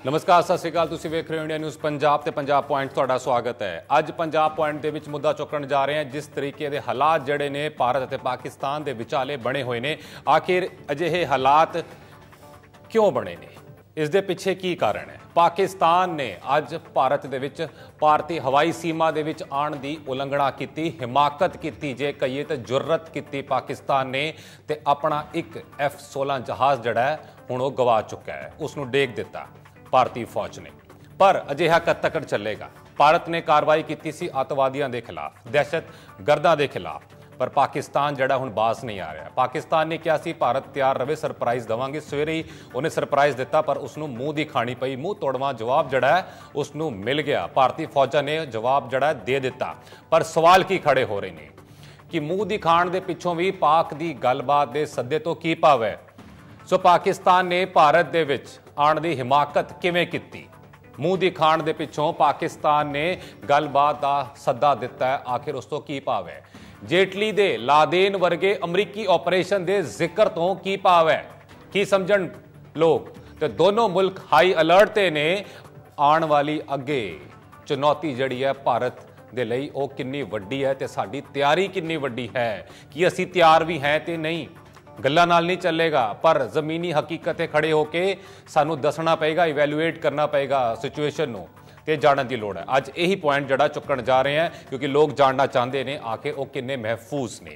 नमस्कार, सत श्री अकाल। तुसीं वेख रहे हो इंडिया न्यूज़ पंजाब ते पंजाब पॉइंट। तुहाडा स्वागत है। अज पंजाब पॉइंट दे विच मुद्दा चुकण जा रहे हैं जिस तरीके दे हालात जिहड़े ने भारत अते पाकिस्तान दे विचाले बने हुए ने। आखिर अजिहे हालात क्यों बने ने, इस दे पिछे की कारण है? पाकिस्तान ने अज भारत दे विच भारती हवाई सीमा दे विच आण दी उलंघना की, हिमाकत की, जे कहिए तो जुर्रत की पाकिस्तान ने, ते अपना एक F-16 जहाज़ जिहड़ा है हुण ओह गवा चुका है, उसनूं डेग दिता भारतीय फौज ने। पर अजिहा कद तक चलेगा? भारत ने कार्रवाई की सी अतवादियों के खिलाफ, दहशत गर्दां के खिलाफ, पर पाकिस्तान जड़ा हुण बास नहीं आ रहा। पाकिस्तान ने कहा सी भारत तैयार रहे, सरप्राइज़ देवांगे। सवेरे ही उन्हें सरप्राइज़ दिता, पर उसनूं मूँह दी खानी पई। मूँह तोड़वा जवाब जड़ा है उसनूं मिल गया। भारतीय फौजा ने जवाब जड़ा दे दिता, पर सवाल की खड़े हो रहे हैं कि मूँह दी खाण दे पिछों भी पाक दी गलबात दे सद्दे तो की भाव है। सो पाकिस्तान ने भारत दे विच आण दी हिमाकत किवें कीती? मूँह दी खाण दे पिछों पाकिस्तान ने गलबात दा सद्दा दिता है, आखिर उस तो की भाव है? जेटली दे लादेन वर्गे अमरीकी ऑपरेशन दे जिक्र तो की भाव है? की समझण लोग? ते दोनों मुल्क हाई अलर्ट ते ने। आण वाली अगे चुनौती जड़ी है भारत दे लई ओ किन्नी वड्डी है, ते साडी तैयारी किन्नी वड्डी है कि असीं तैयार भी हैं ते नहीं। गल्लां नाल नहीं चलेगा, पर जमीनी हकीकत खड़े होके सानू दसना पेगा, इवैल्यूएट करना पेगा सिचुएशन नूं, ते जानने की लोड़ है। अज यही पॉइंट जड़ा चुकन जा रहे हैं क्योंकि लोग जानना चाहते हैं आखिर वो किन्ने महफूज ने।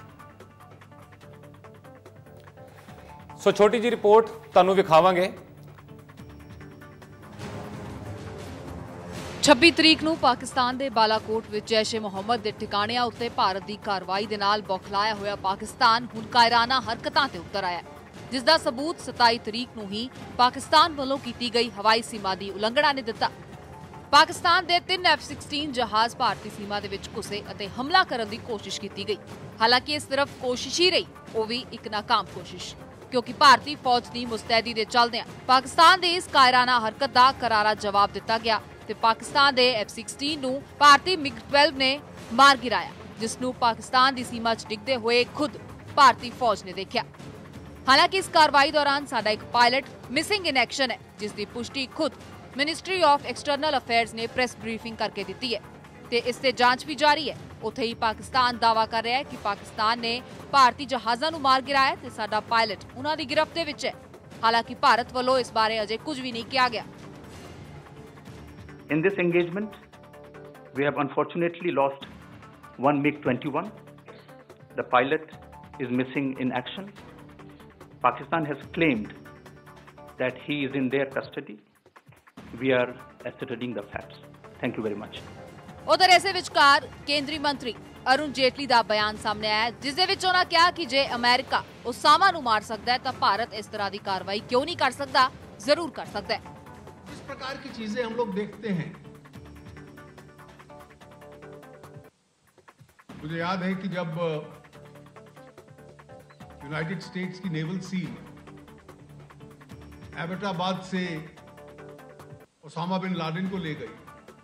सो छोटी जी रिपोर्ट तुहानू विखावांगे। 26 तरीक ਨੂੰ ਪਾਕਿਸਤਾਨ ਦੇ ਬਾਲਾਕੋਟ ਵਿੱਚ ਜੈਸ਼ ਏ ਮੁਹੰਮਦ ਦੇ ਠਿਕਾਣਿਆਂ ਉੱਤੇ ਭਾਰਤ ਦੀ ਕਾਰਵਾਈ ਦੇ ਨਾਲ ਬੌਖਲਾਇਆ ਹੋਇਆ ਪਾਕਿਸਤਾਨ ਹੁਣ ਕਾਇਰਾਨਾ ਹਰਕਤਾਂ ਤੇ ਉਤਰ ਆਇਆ, ਜਿਸ ਦਾ ਸਬੂਤ 27 ਤਰੀਕ ਨੂੰ ਹੀ ਪਾਕਿਸਤਾਨ ਵੱਲੋਂ ਕੀਤੀ ਗਈ ਹਵਾਈ ਸੀਮਾ ਦੀ ਉਲੰਘਣਾ ਨੇ ਦਿੱਤਾ। ਪਾਕਿਸਤਾਨ ਦੇ 3 F-16 ਜਹਾਜ਼ ਭਾਰਤੀ ਸੀਮਾ ਦੇ ਵਿੱਚ ਘੁਸੇ ਅਤੇ ਹਮਲਾ ਕਰਨ ਦੀ ਕੋਸ਼ਿਸ਼ ਕੀਤੀ ਗਈ। ਹਾਲਾਂਕਿ ਇਹ ਸਿਰਫ ਕੋਸ਼ਿਸ਼ ਹੀ ਰਹੀ, ਉਹ ਵੀ ਇੱਕ ਨਾਕਾਮ ਕੋਸ਼ਿਸ਼, ਕਿਉਂਕਿ ਭਾਰਤੀ ਫੌਜ ਦੀ ਮੁਸਤੈਦੀ ਦੇ ਚੱਲਦਿਆਂ ਪਾਕਿਸਤਾਨ ਦੇ ਇਸ ਕਾਇਰਾਨਾ ਹਰਕਤ ਦਾ ਕਰਾਰਾ ਜਵਾਬ ਦਿੱਤਾ ਗਿਆ ਤੇ ਪਾਕਿਸਤਾਨ ਦੇ F-16 ਨੂੰ ਭਾਰਤੀ MiG-12 ਨੇ ਮਾਰ ਗਿਰਾਇਆ, ਜਿਸ ਨੂੰ ਪਾਕਿਸਤਾਨ ਦੀ ਸੀਮਾ 'ਚ ਡਿੱਗਦੇ ਹੋਏ ਖੁਦ ਭਾਰਤੀ ਫੌਜ ਨੇ ਦੇਖਿਆ। ਹਾਲਾਂਕਿ ਇਸ ਕਾਰਵਾਈ ਦੌਰਾਨ ਸਾਡਾ ਇੱਕ ਪਾਇਲਟ ਮਿਸਿੰਗ ਇਨ ਐਕਸ਼ਨ ਹੈ, ਜਿਸ ਦੀ ਪੁਸ਼ਟੀ ਖੁਦ ਮਿਨਿਸਟਰੀ ਆਫ ਐਕਸਟਰਨਲ ਅਫੇਅਰਸ ਨੇ ਪ੍ਰੈਸ ਬਰੀਫਿੰਗ ਕਰਕੇ ਦਿੱਤੀ ਹੈ ਤੇ ਇਸ ਤੇ ਜਾਂਚ ਵੀ ਜਾਰੀ ਹੈ। ਉੱਥੇ ਹੀ ਪਾਕਿਸਤਾਨ ਦਾਅਵਾ ਕਰ ਰਿਹਾ ਹੈ ਕਿ ਪਾਕਿਸਤਾਨ ਨੇ ਭਾਰਤੀ ਜਹਾਜ਼ਾਂ ਨੂੰ ਮਾਰ ਗਿਰਾਇਆ ਤੇ ਸਾਡਾ ਪਾਇਲਟ ਉਹਨਾਂ ਦੀ ਗਿਰਫਤ ਦੇ ਵਿੱਚ ਹੈ। ਹਾਲਾਂਕਿ ਭਾਰਤ ਵੱਲੋਂ ਇਸ ਬਾਰੇ ਅਜੇ ਕੁਝ ਵੀ ਨਹੀਂ ਕਿਹਾ ਗਿਆ। In this engagement, we have unfortunately lost one MiG-21. The pilot is missing in action. Pakistan has claimed that he is in their custody. We are ascertaining the facts. Thank you very much. ਉਧਰ ਇਸੇ ਵਿਚਕਾਰ ਕੇਂਦਰੀ ਮੰਤਰੀ ਅਰੁਣ ਜੇਟਲੀ ਦਾ ਬਿਆਨ ਸਾਹਮਣੇ ਆਇਆ, ਜਿਸ ਦੇ ਵਿੱਚ ਉਹਨਾਂ ਕਿਹਾ ਕਿ ਜੇ ਅਮਰੀਕਾ ਉਸਾਮਾ ਨੂੰ ਮਾਰ ਸਕਦਾ ਹੈ ਤਾਂ ਭਾਰਤ ਇਸ ਤਰ੍ਹਾਂ ਦੀ ਕਾਰਵਾਈ ਕਿਉਂ ਨਹੀਂ ਕਰ सकता? जरूर कर सकता है। इस प्रकार की चीजें हम लोग देखते हैं। मुझे याद है कि जब यूनाइटेड स्टेट्स की नेवल सील एबटाबाद से ओसामा बिन लादेन को ले गई,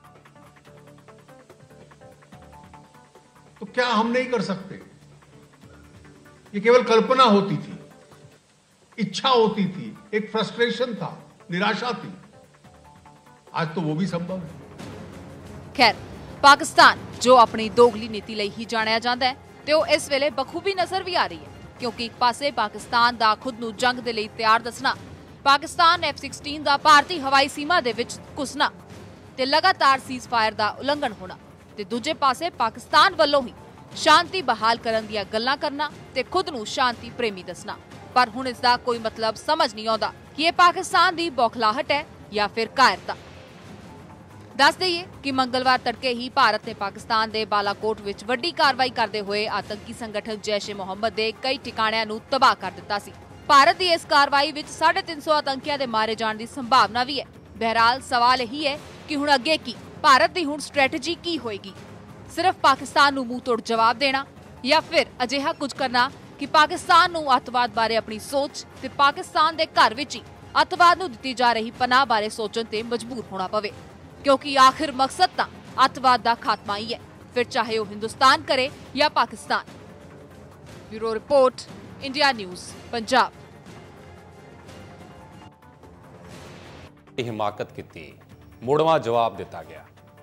तो क्या हम नहीं कर सकते? ये केवल कल्पना होती थी, इच्छा होती थी, एक फ्रस्ट्रेशन था, निराशा थी। आज तो वो भी संभव है। खैर, पाकिस्तान जो अपनी दोगली नीति ਲਈ ਹੀ ਜਾਣਿਆ ਜਾਂਦਾ ਹੈ ਤੇ ਉਹ ਇਸ ਵੇਲੇ ਬਖੂਬੀ ਨਜ਼ਰ ਵੀ ਆ ਰਹੀ ਹੈ, ਕਿਉਂਕਿ ਇੱਕ ਪਾਸੇ ਪਾਕਿਸਤਾਨ ਦਾ ਖੁਦ ਨੂੰ ਜੰਗ ਦੇ ਲਈ ਤਿਆਰ ਦੱਸਣਾ, ਪਾਕਿਸਤਾਨ F-16 ਦਾ ਭਾਰਤੀ ਹਵਾਈ ਸੀਮਾ ਦੇ ਵਿੱਚ ਘੁਸਣਾ ਤੇ ਲਗਾਤਾਰ ਸੀਜ਼ਫਾਇਰ ਦਾ ਉਲੰਘਣ ਹੋਣਾ, ਤੇ ਦੂਜੇ ਪਾਸੇ ਪਾਕਿਸਤਾਨ ਵੱਲੋਂ ਹੀ ਸ਼ਾਂਤੀ ਬਹਾਲ ਕਰਨ ਦੀਆਂ ਗੱਲਾਂ ਕਰਨਾ ਤੇ ਖੁਦ ਨੂੰ ਸ਼ਾਂਤੀ ਪ੍ਰੇਮੀ ਦੱਸਣਾ। ਪਰ ਹੁਣ ਇਸ ਦਾ ਕੋਈ ਮਤਲਬ ਸਮਝ ਨਹੀਂ ਆਉਂਦਾ ਕਿ ਇਹ ਪਾਕਿਸਤਾਨ ਦੀ ਬੌਖਲਾਹਟ ਹੈ ਜਾਂ ਫਿਰ ਕਾਇਰਤਾ। ਦੱਸ ਦਈਏ ਕਿ ਮੰਗਲਵਾਰ ਤੜਕੇ ਹੀ ਭਾਰਤ ਨੇ ਪਾਕਿਸਤਾਨ ਦੇ ਬਾਲਾਕੋਟ ਵਿੱਚ ਵੱਡੀ ਕਾਰਵਾਈ ਕਰਦੇ ਹੋਏ ਆਤੰਕੀ ਸੰਗਠਨ ਜੈਸ਼ ਏ ਮੁਹੰਮਦ ਦੇ ਕਈ ਠਿਕਾਣਿਆਂ ਨੂੰ ਤਬਾਹ ਕਰ ਦਿੱਤਾ ਸੀ। ਭਾਰਤ ਦੀ ਇਸ ਕਾਰਵਾਈ ਵਿੱਚ 350 ਆਤੰਕੀਆਂ ਦੇ ਮਾਰੇ ਜਾਣ ਦੀ ਸੰਭਾਵਨਾ ਵੀ ਹੈ। ਬਹਿਰਾਲ ਸਵਾਲ ਇਹੀ ਹੈ ਕਿ ਹੁਣ ਅੱਗੇ ਕੀ? ਭਾਰਤ ਦੀ ਹੁਣ ਸਟ੍ਰੈਟਜੀ ਕੀ ਹੋਏਗੀ? ਸਿਰਫ ਪਾਕਿਸਤਾਨ ਨੂੰ ਮੂੰਹ ਤੋੜ ਜਵਾਬ ਦੇਣਾ ਜਾਂ ਫਿਰ ਅਜਿਹਾ ਕੁਝ ਕਰਨਾ ਕਿ ਪਾਕਿਸਤਾਨ ਨੂੰ ਅੱਤਵਾਦ ਬਾਰੇ ਆਪਣੀ ਸੋਚ ਤੇ ਪਾਕਿਸਤਾਨ ਦੇ ਘਰ ਵਿੱਚ ਹੀ ਅੱਤਵਾਦ ਨੂੰ ਦਿੱਤੀ ਜਾ ਰਹੀ ਪਨਾਹ ਬਾਰੇ ਸੋਚਣ ਤੇ ਮਜਬੂਰ ਹੋਣਾ ਪਵੇ, ਕਿਉਂਕਿ ਆਖਿਰ ਮਕਸਦ ਤਾਂ ਅੱਤਵਾਦ ਦਾ ਖਾਤਮਾ ਹੀ ਹੈ, ਫਿਰ ਚਾਹੇ ਉਹ ਹਿੰਦੁਸਤਾਨ करे या Pakistan. Bureau report, India news Punjab. हिमाकत की, मुड़वा जवाब दिता गया।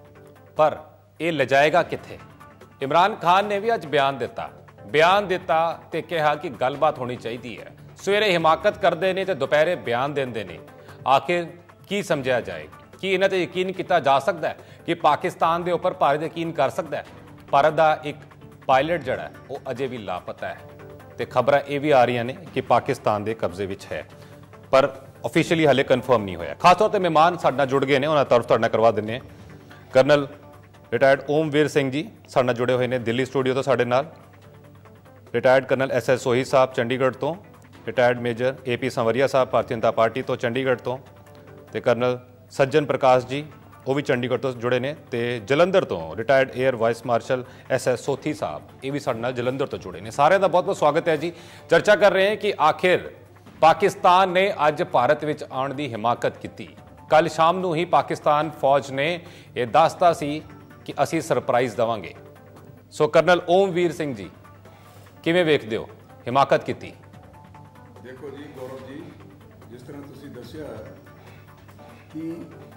पर यह लजाएगा किथे? इमरान खान ने भी अज बयान दिता ते कहा कि गलबात होनी चाहिए है। सवेरे हिमाकत करते हैं तो दोपहरे बयान देंदे ने। आखिर की समझा जाए कि इन्हां ते यकीन किया जा सकता है कि पाकिस्तान के उपर भारत यकीन कर सकता है? भारत का एक पायलट जड़ा है वो अजे भी लापता है तो खबर ये भी आ रही ने कि पाकिस्तान के कब्जे में है, पर ऑफिशियली हाले कन्फर्म नहीं होया। खास तौर पर मेहमान साडे नाल जुड़ गए हैं, उन्होंने तरफ तुहाडे नाल करवा दिंदे हैं। कर्नल रिटायर्ड ओमवीर सिंह जी साडे नाल जुड़े हुए हैं दिल्ली स्टूडियो तो साडे नाल। रिटायर्ड कर्नल SS सोही साहब चंडीगढ़ तो, रिटायर्ड मेजर AP संवरिया साहब भारतीय जनता पार्टी तो चंडीगढ़ तो, ते कर्नल सज्जन प्रकाश जी वो भी चंडीगढ़ तो जुड़े ने, ते जलंधर तो retired air vice marshal SS Sodhi sahab ये भी साडे नाल जलंधर तो जुड़े ने। सारे का बहुत बहुत स्वागत है जी। चर्चा कर रहे हैं कि आखिर पाकिस्तान ने अज भारत विच आउण दी हिमाकत की। कल शाम नूं ही पाकिस्तान फौज ने यह दसता सी कि असी सरप्राइज देवांगे। सो कर्नल ओमवीर सिंह जी किवें वेखदे हो हिमाकत की? देखो जी गौरव जी, जिस तरह तुसी दस्या है कि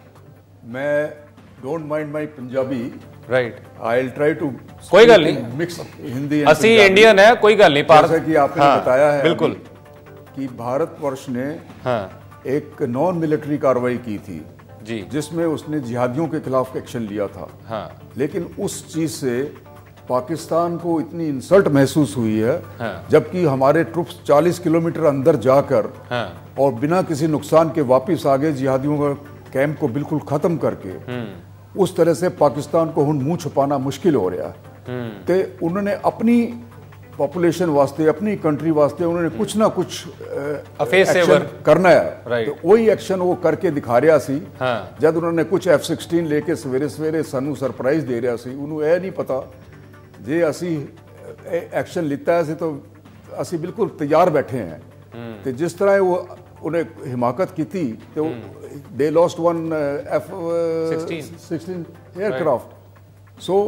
मैं don't mind my Punjabi, right, I will try to कोई गल नहीं, मिक्स हिंदी असी इंडियन है, कोई गल नहीं। जैसा कि आपने बताया है बिल्कुल कि भारतवर्ष ने हाँ एक नॉन मिलिट्री कार्रवाई की थी जी, जिसमें उसने जिहादियों के खिलाफ एक्शन लिया था। हाँ लेकिन उस चीज से पाकिस्तान को इतनी इंसल्ट महसूस हुई है, हाँ। जबकि हमारे ट्रुप्स 40 किलोमीटर अंदर जाकर हाँ और बिना किसी नुकसान के वापस आ गए, जिहादियों का कैंप को बिल्कुल खत्म करके। उस तरह से पाकिस्तान को हुण मुंह छुपाना मुश्किल हो रहा है। ते उन्होंने अपनी पॉपुलेशन वास्ते, अपनी कंट्री वास्ते उन्होंने कुछ ना कुछ एक्शन करना है, तो वही एक्शन वो करके दिखा रहा सी। हाँ। जब उन्होंने कुछ F-16 लेके सवेरे सवेरे सानू सरप्राइज दे रहा सी, उन्होंने यह नहीं पता जे असी एक्शन लिता है तो असी बिल्कुल तैयार बैठे हैं। तो जिस तरह वो उन्हें हिमाकत की थी तो they lost one F-16 aircraft. So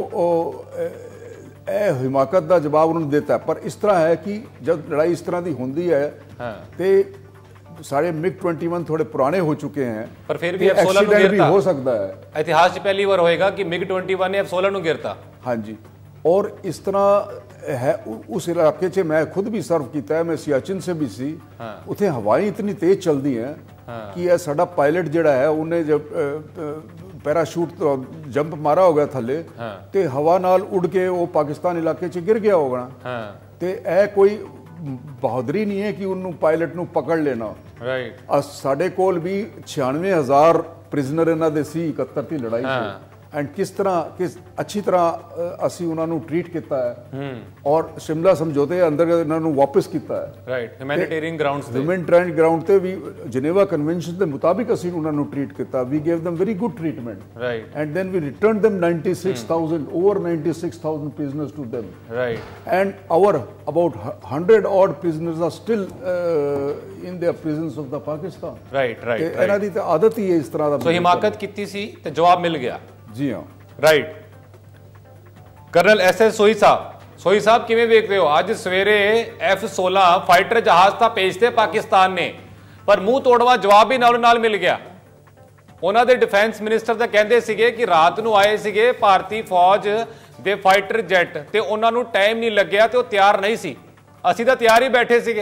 हिमाकत का जवाब उन्होंने देता है। पर इस तरह है कि जब लड़ाई इस तरह की होती है तो सारे MiG-21 थोड़े पुराने हो चुके हैं, पर फिर भी एक्सीडेंट भी हो सकता है। इतिहास पहली बार होएगा कि MiG-21 ने F-16 ਨੂੰ गिरता। हाँ जी, और इस तरह है उस इलाके से मैं खुद भी सर्व किया है, मैं सियाचिन से भी सी। हाँ। उथे हवाएं इतनी तेज चलती हैं कि यह साडा पायलट जिहड़ा है उन्हें जब पैराशूट तो जंप मारा होगा थले, ते हवा नाल उड़ के वो पाकिस्तान इलाके च गिर गया होगा। ते ए कोई बहादुरी नहीं है कि उन्होंने पायलट नूं पकड़ लेना। राइट, साडे कोल भी 96,000 प्रिजनर इन्हां दे सी 71 दी लड़ाई से। एंड किस अच्छी तरह असी उन्होंने ट्रीट किया है और शिमला समझौते के अंदर इन्होंने वापस किया है। राइट, ह्यूमैनिटेरियन ग्राउंड्स ते, ह्यूमैनिटेरियन ग्राउंड ते भी जिनेवा कन्वेंशन के मुताबिक असी उन्होंने ट्रीट किया। We gave them very good treatment, right, and then we return them 96,000 over 96,000 prisoners to them, right, and our about 100 odd prisoners are still in their prisons of the Pakistan. Right, right, इन्हां दी ते आदत ही है इस तरह दा। सो हिमाकत की सी ते जवाब मिल गया। जी हाँ, राइट। कर्नल SS सोही साहब किवें वेखदे हो? अज सवेरे F-16 फाइटर जहाज तां भेजते पाकिस्तान ने, पर मुंह तोड़वा जवाब भी नालों नाल मिल गया। उन्हां दे डिफेंस मिनिस्टर तां कहंदे सीगे कि रात नूं आए सीगे भारतीय फौज दे फाइटर जैट ते उन्हां नूं टाइम नहीं लग्या ते ओह तैयार नहीं सी, असीं तां तैयार ही बैठे सीगे।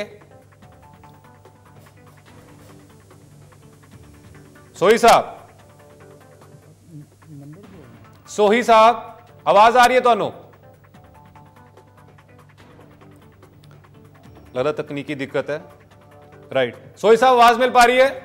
सोही साहब आवाज आ रही है तुहानू? लगता तकनीकी दिक्कत है। राइट, सोही साहब आवाज मिल पा रही है?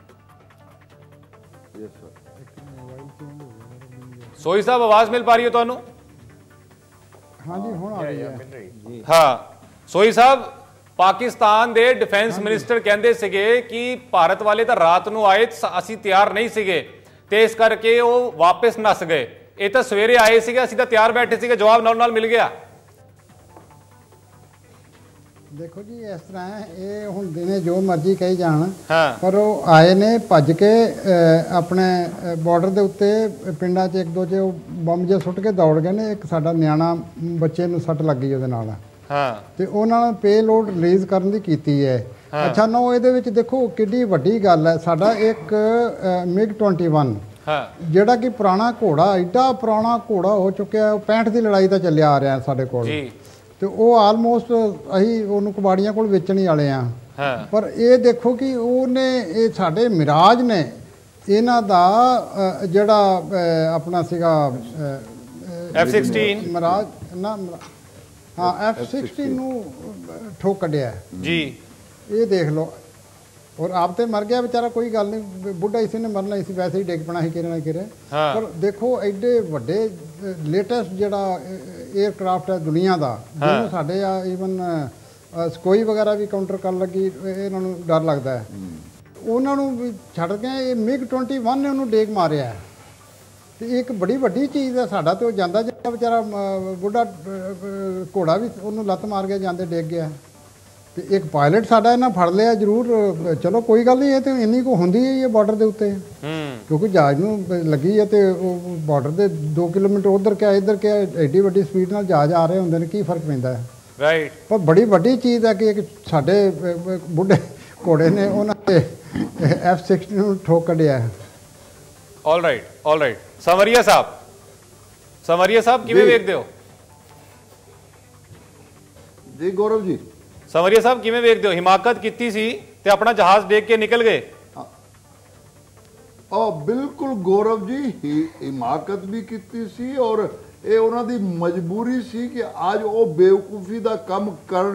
सोही साहब आवाज मिल पा रही है तुहानू? हाँ जी, हुण आ रही है। हाँ, सोही साहब पाकिस्तान दे डिफेंस मिनिस्टर कहंदे सीगे कि भारत वाले तां रात नूं आए, असीं तैयार नहीं सीगे ते इस करके वो वापस नस गए। ये तो सवेरे आए सीगे, असीं तां तैयार बैठे सीगे, जवाब नाल मिल गया। देखो जी इस तरह है, ये हुण दिने जो मर्जी कही जान, हाँ। पर वो आए ने भज के अपने बॉर्डर के उत्ते पिंडां च एक दो जे बंब जे सुट के दौड़ गए ने। एक साडा न्याणा बच्चे नूं सट लग गई उहदे नाल। हाँ, ते उन्हां ने पे लोड रिलीज़ करन दी कीती है। ਅੱਛਾ ਨੋ ਇਹਦੇ ਵਿੱਚ ਦੇਖੋ ਕਿੰਨੀ ਵੱਡੀ ਗੱਲ ਹੈ। ਸਾਡਾ ਇੱਕ ਮਿਗ 21 ਜਿਹੜਾ ਕਿ ਪੁਰਾਣਾ ਘੋੜਾ, ਐਡਾ ਪੁਰਾਣਾ ਘੋੜਾ ਹੋ ਚੁੱਕਿਆ, ਉਹ 65 ਦੀ ਲੜਾਈ ਤਾਂ ਚੱਲਿਆ ਆ ਰਿਹਾ ਸਾਡੇ ਕੋਲ ਜੀ, ਤੇ ਉਹ ਆਲਮੋਸਟ ਅਸੀਂ ਉਹਨੂੰ ਕਬਾੜੀਆਂ ਕੋਲ ਵੇਚਣ ਹੀ ਵਾਲੇ ਆ। ਪਰ ਇਹ ਦੇਖੋ ਕਿ ਉਹਨੇ ਇਹ ਸਾਡੇ ਮਿਰਾਜ ਨੇ ਇਹਨਾਂ ਦਾ ਜਿਹੜਾ ਆਪਣਾ ਸੀਗਾ F-16 ਮਿਰਾਜ ਨਾ, ਹਾਂ F-16 ਨੂੰ ਠੋਕ ਕੱਢਿਆ ਜੀ। ਇਹ ਦੇਖ ਲਓ, और आप तो मर गया बेचारा, कोई गल नहीं, बुढ़ा इसी ने मरना, इसी वैसे ही डिग पना ही किरे ना किरे। पर देखो एडे वड्डे लेटेस्ट जिहड़ा एयरक्राफ्ट है दुनिया का, जिन्होंने साडे ईवन स्कोई वगैरह भी काउंटर कर लगी, इन्हां नूं डर लगता है, उन्हां नूं भी छड्ड के ये मिग 21 ने उन्होंने डेग मारिया है। तो एक बड़ी वड्डी चीज़ है। साडा तो जांदा जिहड़ा बेचारा बुढ़ा घोड़ा भी उन्होंने लत्त मार के जांदे डिग गया। तो एक पायलट साडा इन्हां फड़ लिया जरूर, चलो कोई गल नहीं, ये तो इन्नी को होंदी है ये बॉर्डर के उत्ते, क्योंकि जहाज नूं लगी है तो बॉर्डर के 2 किलोमीटर उधर क्या इधर क्या एड्डी वड्डी स्पीड नाल जहाज आ रहे होंदे ने, की फर्क पैंदा है। राइट। पर बड़ी वड्डी चीज़ है कि एक साडे बुढ़े घोड़े ने उन्होंने F-16 नूं ठोक कढिया है। All right. संवरिया साहब किवें वेखदे हो जी? गौरव जी, संवरिया साहब किवें वेखदे हो? हिमाकत कीती सी ते अपना जहाज देख के निकल गए। बिल्कुल गौरव जी, हिमाकत भी कीती सी और ये उन्हां दी मजबूरी सी कि आज वो बेवकूफ़ी दा काम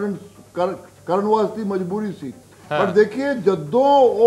करन वास्ते मजबूरी सी। पर देखिए जदों वो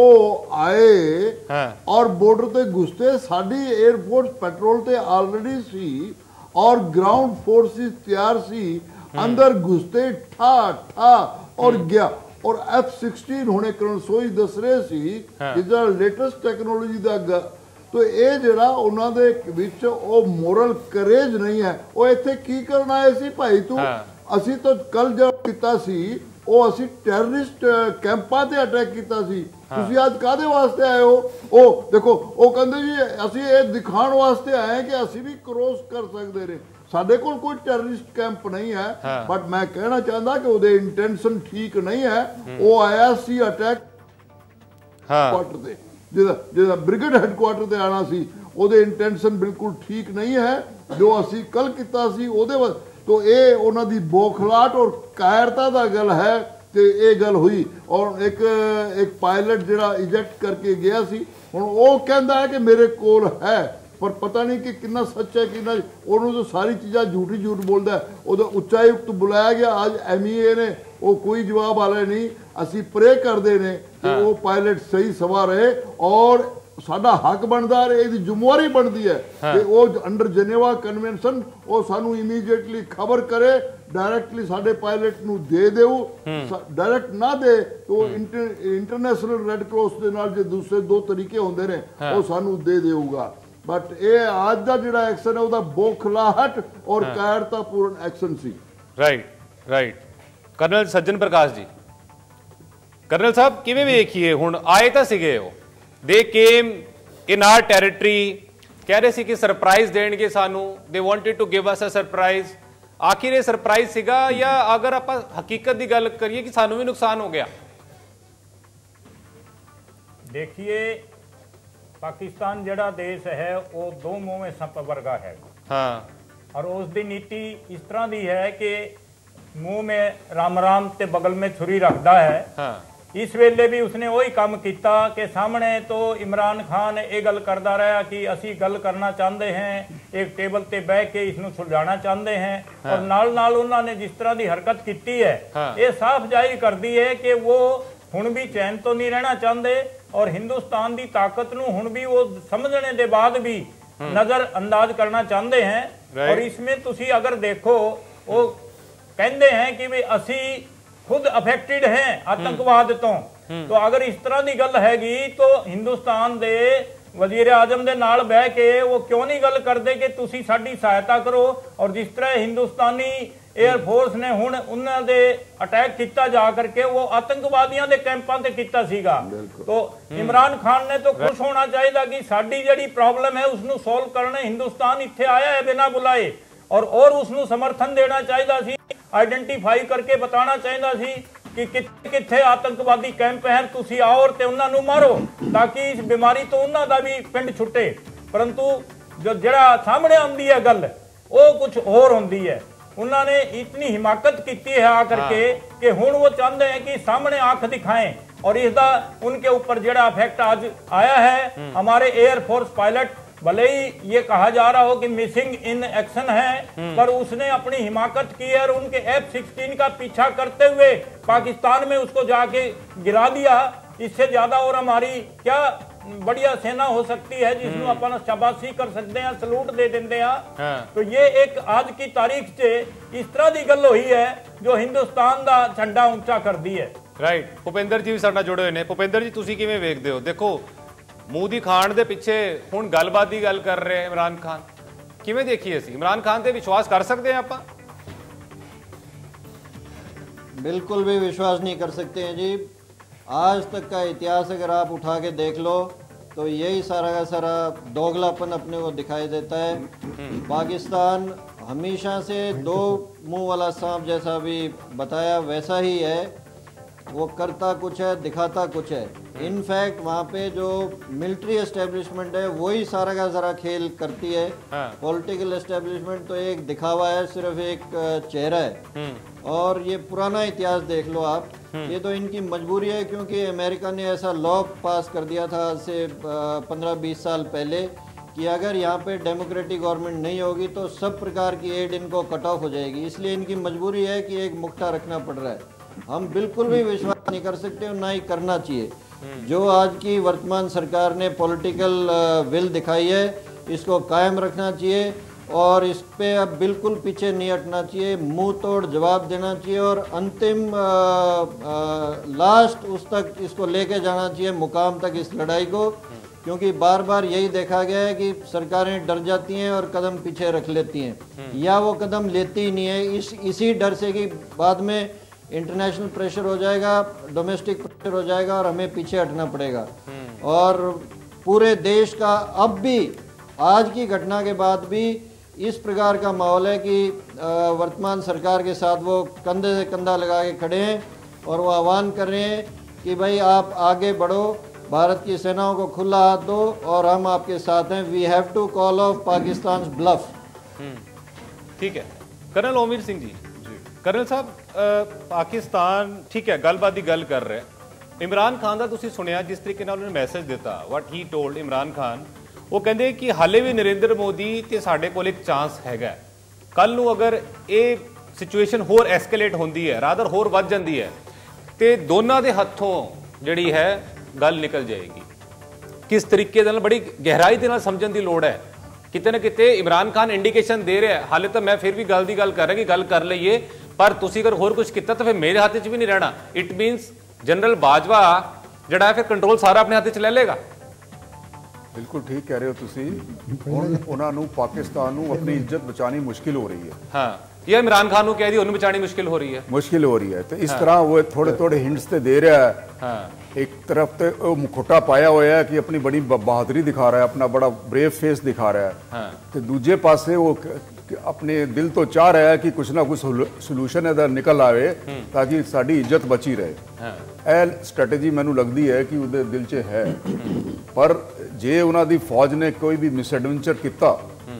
आए और बॉर्डर ते घुसते, साडी एयरफोर्स पेट्रोल ते ऑलरेडी सी और ग्राउंड फोर्सेस तैयार सी, अंदर घुसते ठा ठा और गया। और F-16 होने कारण सोई दस रहे सी जिहड़ा लेटेस्ट टेक्नोलॉजी दा, तो ये जिहड़ा उन्हां दे विच ओ मोरल करेज नहीं है। वो इत्थे की करन आए सी भाई तू? असी तो कल जो कीता सी ਉਹ ਅਸੀਂ ਟੈਰਰਿਸਟ ਕੈਂਪਾਂ ਤੇ ਅਟੈਕ ਕੀਤਾ ਸੀ, ਤੁਸੀਂ ਅੱਜ ਕਾਹਦੇ ਵਾਸਤੇ ਆਏ ਹੋ? ਉਹ ਦੇਖੋ ਉਹ ਕਹਿੰਦੇ ਜੀ ਅਸੀਂ ਇਹ ਦਿਖਾਉਣ ਵਾਸਤੇ ਆਏ ਕਿ ਅਸੀਂ ਵੀ ਕ੍ਰੋਸ ਕਰ ਸਕਦੇ ਨੇ, ਸਾਡੇ ਕੋਲ ਕੋਈ ਟੈਰਰਿਸਟ ਕੈਂਪ ਨਹੀਂ ਹੈ। ਬਟ ਮੈਂ ਕਹਿਣਾ ਚਾਹੁੰਦਾ ਕਿ ਉਹਦੇ ਇੰਟੈਂਸ਼ਨ ਠੀਕ ਨਹੀਂ ਹੈ। ਉਹ ਆਇਆ ਸੀ ਅਟੈਕ ਕੁਆਟਰ ਤੇ, ਜਿਹਦਾ ਬ੍ਰਿਗੇਡ ਹੈਡਕੁਆਟਰ ਤੇ ਆਣਾ ਸੀ, ਉਹਦੇ ਇੰਟੈਂਸ਼ਨ ਬਿਲਕੁਲ ਠੀਕ ਨਹੀਂ ਹੈ। ਜੋ ਅਸੀਂ ਕੱਲ ਕੀਤਾ ਸੀ ਉਹਦੇ तो ये उन्होंने बौखलाहट और कायरता का गल है कि ये गल हुई। और एक पायलट जिहड़ा इजेक्ट करके गया सी, हुण वो कहता है कि मेरे कोल है, पर पता नहीं कि कितना सच है कितना, उन्होंने तो सारी चीज़ां झूठ बोलता है। उधर उच्चायुक्त बुलाया गया आज MEA ने, वो कोई जवाब वाले नहीं। असी प्रे करते हैं कि वो पायलट सही सवा रहे और साडा हक बनदा है, इसकी जिम्मेवारी बनती है कि वो अंडर जेनेवा कन्वेंशन वो सानू इमीडिएटली खबर करे, डायरेक्टली साडे पायलट नू दे देऊ, डायरेक्ट ना दे तो इंटरनेशनल रेड क्रॉस दे नाल जे दूसरे 2 तरीके होंदे ने वो सानू दे देऊगा। बट ये आज दा जिहड़ा एक्शन है उहदा बौखलाहट और कायरतापूर्ण एक्शन सी। राइट। कर्नल सज्जन प्रकाश जी, कर्नल साहब किवें वेखिए, हुण आए तां सीगे ओ, they came in our territory, कह रहे सी कि सरप्राइज देंगे सानू, they wanted to give us a surprise। आखिर ये सरप्राइज सीगा या अगर आप हकीकत की गल करिए कि सानू भी नुकसान हो गया? देखिए पाकिस्तान जड़ा देश है वो 2 मुंह में सप वर्गा है। और उसकी नीति इस तरह की है कि मुंह में राम राम ते बगल में छुरी रखता है। इस वेले भी उसने वही काम किया कि सामने तो इमरान खान ये गल करता रहा कि असी गल करना चाहते हैं, एक टेबल ते बह के इसनूं सुलझाना चाहते हैं। और नाल नाल उन्होंने जिस तरह की हरकत की है ये साफ जाहिर करती है कि वो हुण भी चैन तो नहीं रहना चाहते और हिंदुस्तान की ताकत नूं हुण भी वो समझने के बाद भी नजर अंदाज करना चाहते हैं। और इसमें तुसी अगर देखो वो कहते हैं कि भी असी खुद अफेक्टेड हैं आतंकवाद तो अगर इस तरह की गल हैगी तो हिंदुस्तान दे वजीर आजम दे नाल बह के वो क्यों नहीं गल करते कि तुसी साडी सहायता करो। और जिस तरह हिंदुस्तानी एयरफोर्स ने हुण उन्हां दे अटैक किया जा करके वो आतंकवादियों के कैंपां ते किया सीगा, तो इमरान खान ने तो खुश होना चाहिए कि साडी जिहड़ी प्रॉब्लम है उसनूं सोल्व करने हिंदुस्तान इत्थे आया है बिना बुलाए और उसनूं समर्थन देना चाहिए सी, आइडेंटिफाई करके बताना चाहिए सी ਕਿ ਕਿੱਥੇ ਆਤੰਕਵਾਦੀ ਕੈਂਪ ਹਨ, ਤੁਸੀਂ ਆਓ ਤੇ ਉਹਨਾਂ ਨੂੰ ਮਾਰੋ ਤਾਂ ਕਿ ਇਸ ਬਿਮਾਰੀ ਤੋਂ ਉਹਨਾਂ ਦਾ ਵੀ ਪਿੰਡ ਛੁੱਟੇ। ਪਰੰਤੂ ਜਿਹੜਾ ਸਾਹਮਣੇ ਆਉਂਦੀ ਹੈ ਗੱਲ ਉਹ ਕੁਝ ਹੋਰ ਹੁੰਦੀ ਹੈ। ਉਹਨਾਂ ਨੇ ਇਤਨੀ हिमाकत की है आकर के कि हुण वो चाहते हैं कि सामने आंख दिखाएं और इसका उनके ऊपर जड़ा इफेक्ट आज आया है। हमारे एयरफोर्स पायलट भले ही ये कहा जा रहा हो कि मिसिंग इन एक्शन है, पर उसने अपनी हिमाकत की है और उनके F-16 का पीछा करते हुए पाकिस्तान में उसको जाके गिरा दिया। इससे ज्यादा और हमारी क्या बढ़िया सेना हो सकती है जिसमें अपन शाबाशी कर सकते हैं, सलूट दे देंगे हैं। तो ये एक आज की तारीख से इस तरह की गल हुई है जो हिंदुस्तान का झंडा ऊंचा कर दी है। राइट, भुपिंदर जी भी साडे जुड़े हुए हैं। भुपिंदर जी तुसी किवें वेखदे हो? देखो मूंह दी खाण दे पिछे हुण गलबात दी गल कर रहे हैं इमरान खान, किवें देखिए असीं इमरान खान ते विश्वास कर सकते हैं आपां? बिल्कुल भी विश्वास नहीं कर सकते हैं जी। आज तक का इतिहास अगर आप उठा के देख लो तो यही सारा का सारा दोगलापन अपने को दिखाई देता है। पाकिस्तान हमेशा से दो मुंह वाला सांप जैसा भी बताया वैसा ही है, वो करता कुछ है दिखाता कुछ है। इनफैक्ट वहाँ पे जो मिलिट्री एस्टेब्लिशमेंट है वही सारा का सारा खेल करती है। पॉलिटिकल एस्टेब्लिशमेंट तो एक दिखावा है, सिर्फ एक चेहरा है। और ये पुराना इतिहास देख लो आप, ये तो इनकी मजबूरी है क्योंकि अमेरिका ने ऐसा लॉ पास कर दिया था आज से 15-20 साल पहले कि अगर यहाँ पे डेमोक्रेटिक गवर्नमेंट नहीं होगी तो सब प्रकार की एड इनको कट ऑफ हो जाएगी। इसलिए इनकी मजबूरी है कि एक मुक्ता रखना पड़ रहा है। हम बिल्कुल भी विश्वास नहीं कर सकते और ना ही करना चाहिए। जो आज की वर्तमान सरकार ने पॉलिटिकल विल दिखाई है इसको कायम रखना चाहिए और इस पे अब बिल्कुल पीछे नहीं हटना चाहिए, मुंह तोड़ जवाब देना चाहिए और अंतिम लास्ट उस तक इसको लेके जाना चाहिए मुकाम तक इस लड़ाई को। क्योंकि बार बार यही देखा गया है कि सरकारें डर जाती हैं और कदम पीछे रख लेती हैं या वो कदम लेती ही नहीं है। इसी डर से कि बाद में इंटरनेशनल प्रेशर हो जाएगा, डोमेस्टिक प्रेशर हो जाएगा और हमें पीछे हटना पड़ेगा। और पूरे देश का अब भी आज की घटना के बाद भी इस प्रकार का माहौल है कि वर्तमान सरकार के साथ वो कंधे से कंधा लगा के खड़े हैं और वो आह्वान कर रहे हैं कि भाई आप आगे बढ़ो, भारत की सेनाओं को खुला हाथ दो और हम आपके साथ हैं। We have to call off Pakistan bluff. ठीक है, कर्नल ओमीर सिंह जी। कर्नल साहब, पाकिस्तान ठीक है गलबात की गल कर रहे हैं। इमरान खान का तुसीं सुनिया जिस तरीके नाल उन्होंने मैसेज दिता, what he told Imran Khan, वो कहते कि हाले भी नरेंद्र मोदी ते साडे कोल एक चांस हैगा। कल नूं अगर ये सिचुएशन होर एस्केलेट होंदी है, रादर होर वध जांदी है, ते दोनों के हथों जिहड़ी है गल निकल जाएगी। किस तरीके दे नाल बड़ी गहराई दे नाल समझण दी लोड़ है। किते ना किते इमरान खान इंडिकेशन दे रहा है। हाले तो मैं फिर भी गल दी गल कर रहा कि गल कर लईए, पर तुसीं अगर होर कुछ किता तो फिर मेरे हाथ च भी नहीं रहना। इट मीनस जनरल बाजवा जिहड़ा है फिर कंट्रोल सारा अपने हाथ च ले लेगा। बिल्कुल ठीक कह रहे हो तुसी। हुण उन्हां नूं पाकिस्तान नूं अपनी इज्जत बचानी मुश्किल हो रही है। हाँ, या इमरान खान नूं कह दी उन्हें बचानी मुश्किल हो रही है। मुश्किल हो रही है तो इस तरह वो थोड़े थोड़े हिंट्स ते दे रहा है। हाँ। एक तरफ तो मुखोटा पाया हुआ है कि अपनी बड़ी बहादुरी दिखा रहा है, अपना बड़ा ब्रेव फेस दिखा रहा है। हाँ। तो दूजे पासे वो अपने दिल तो चाह रहा है कि कुछ ना कुछ सोल्यूशन इधर निकल आवे ताकि साड़ी इज्जत बची रहे। हाँ। स्ट्रैटेजी मैनू लगती है कि उहदे दिल च है। पर जे उन्हां दी फौज ने कोई भी मिसएडवेंचर किया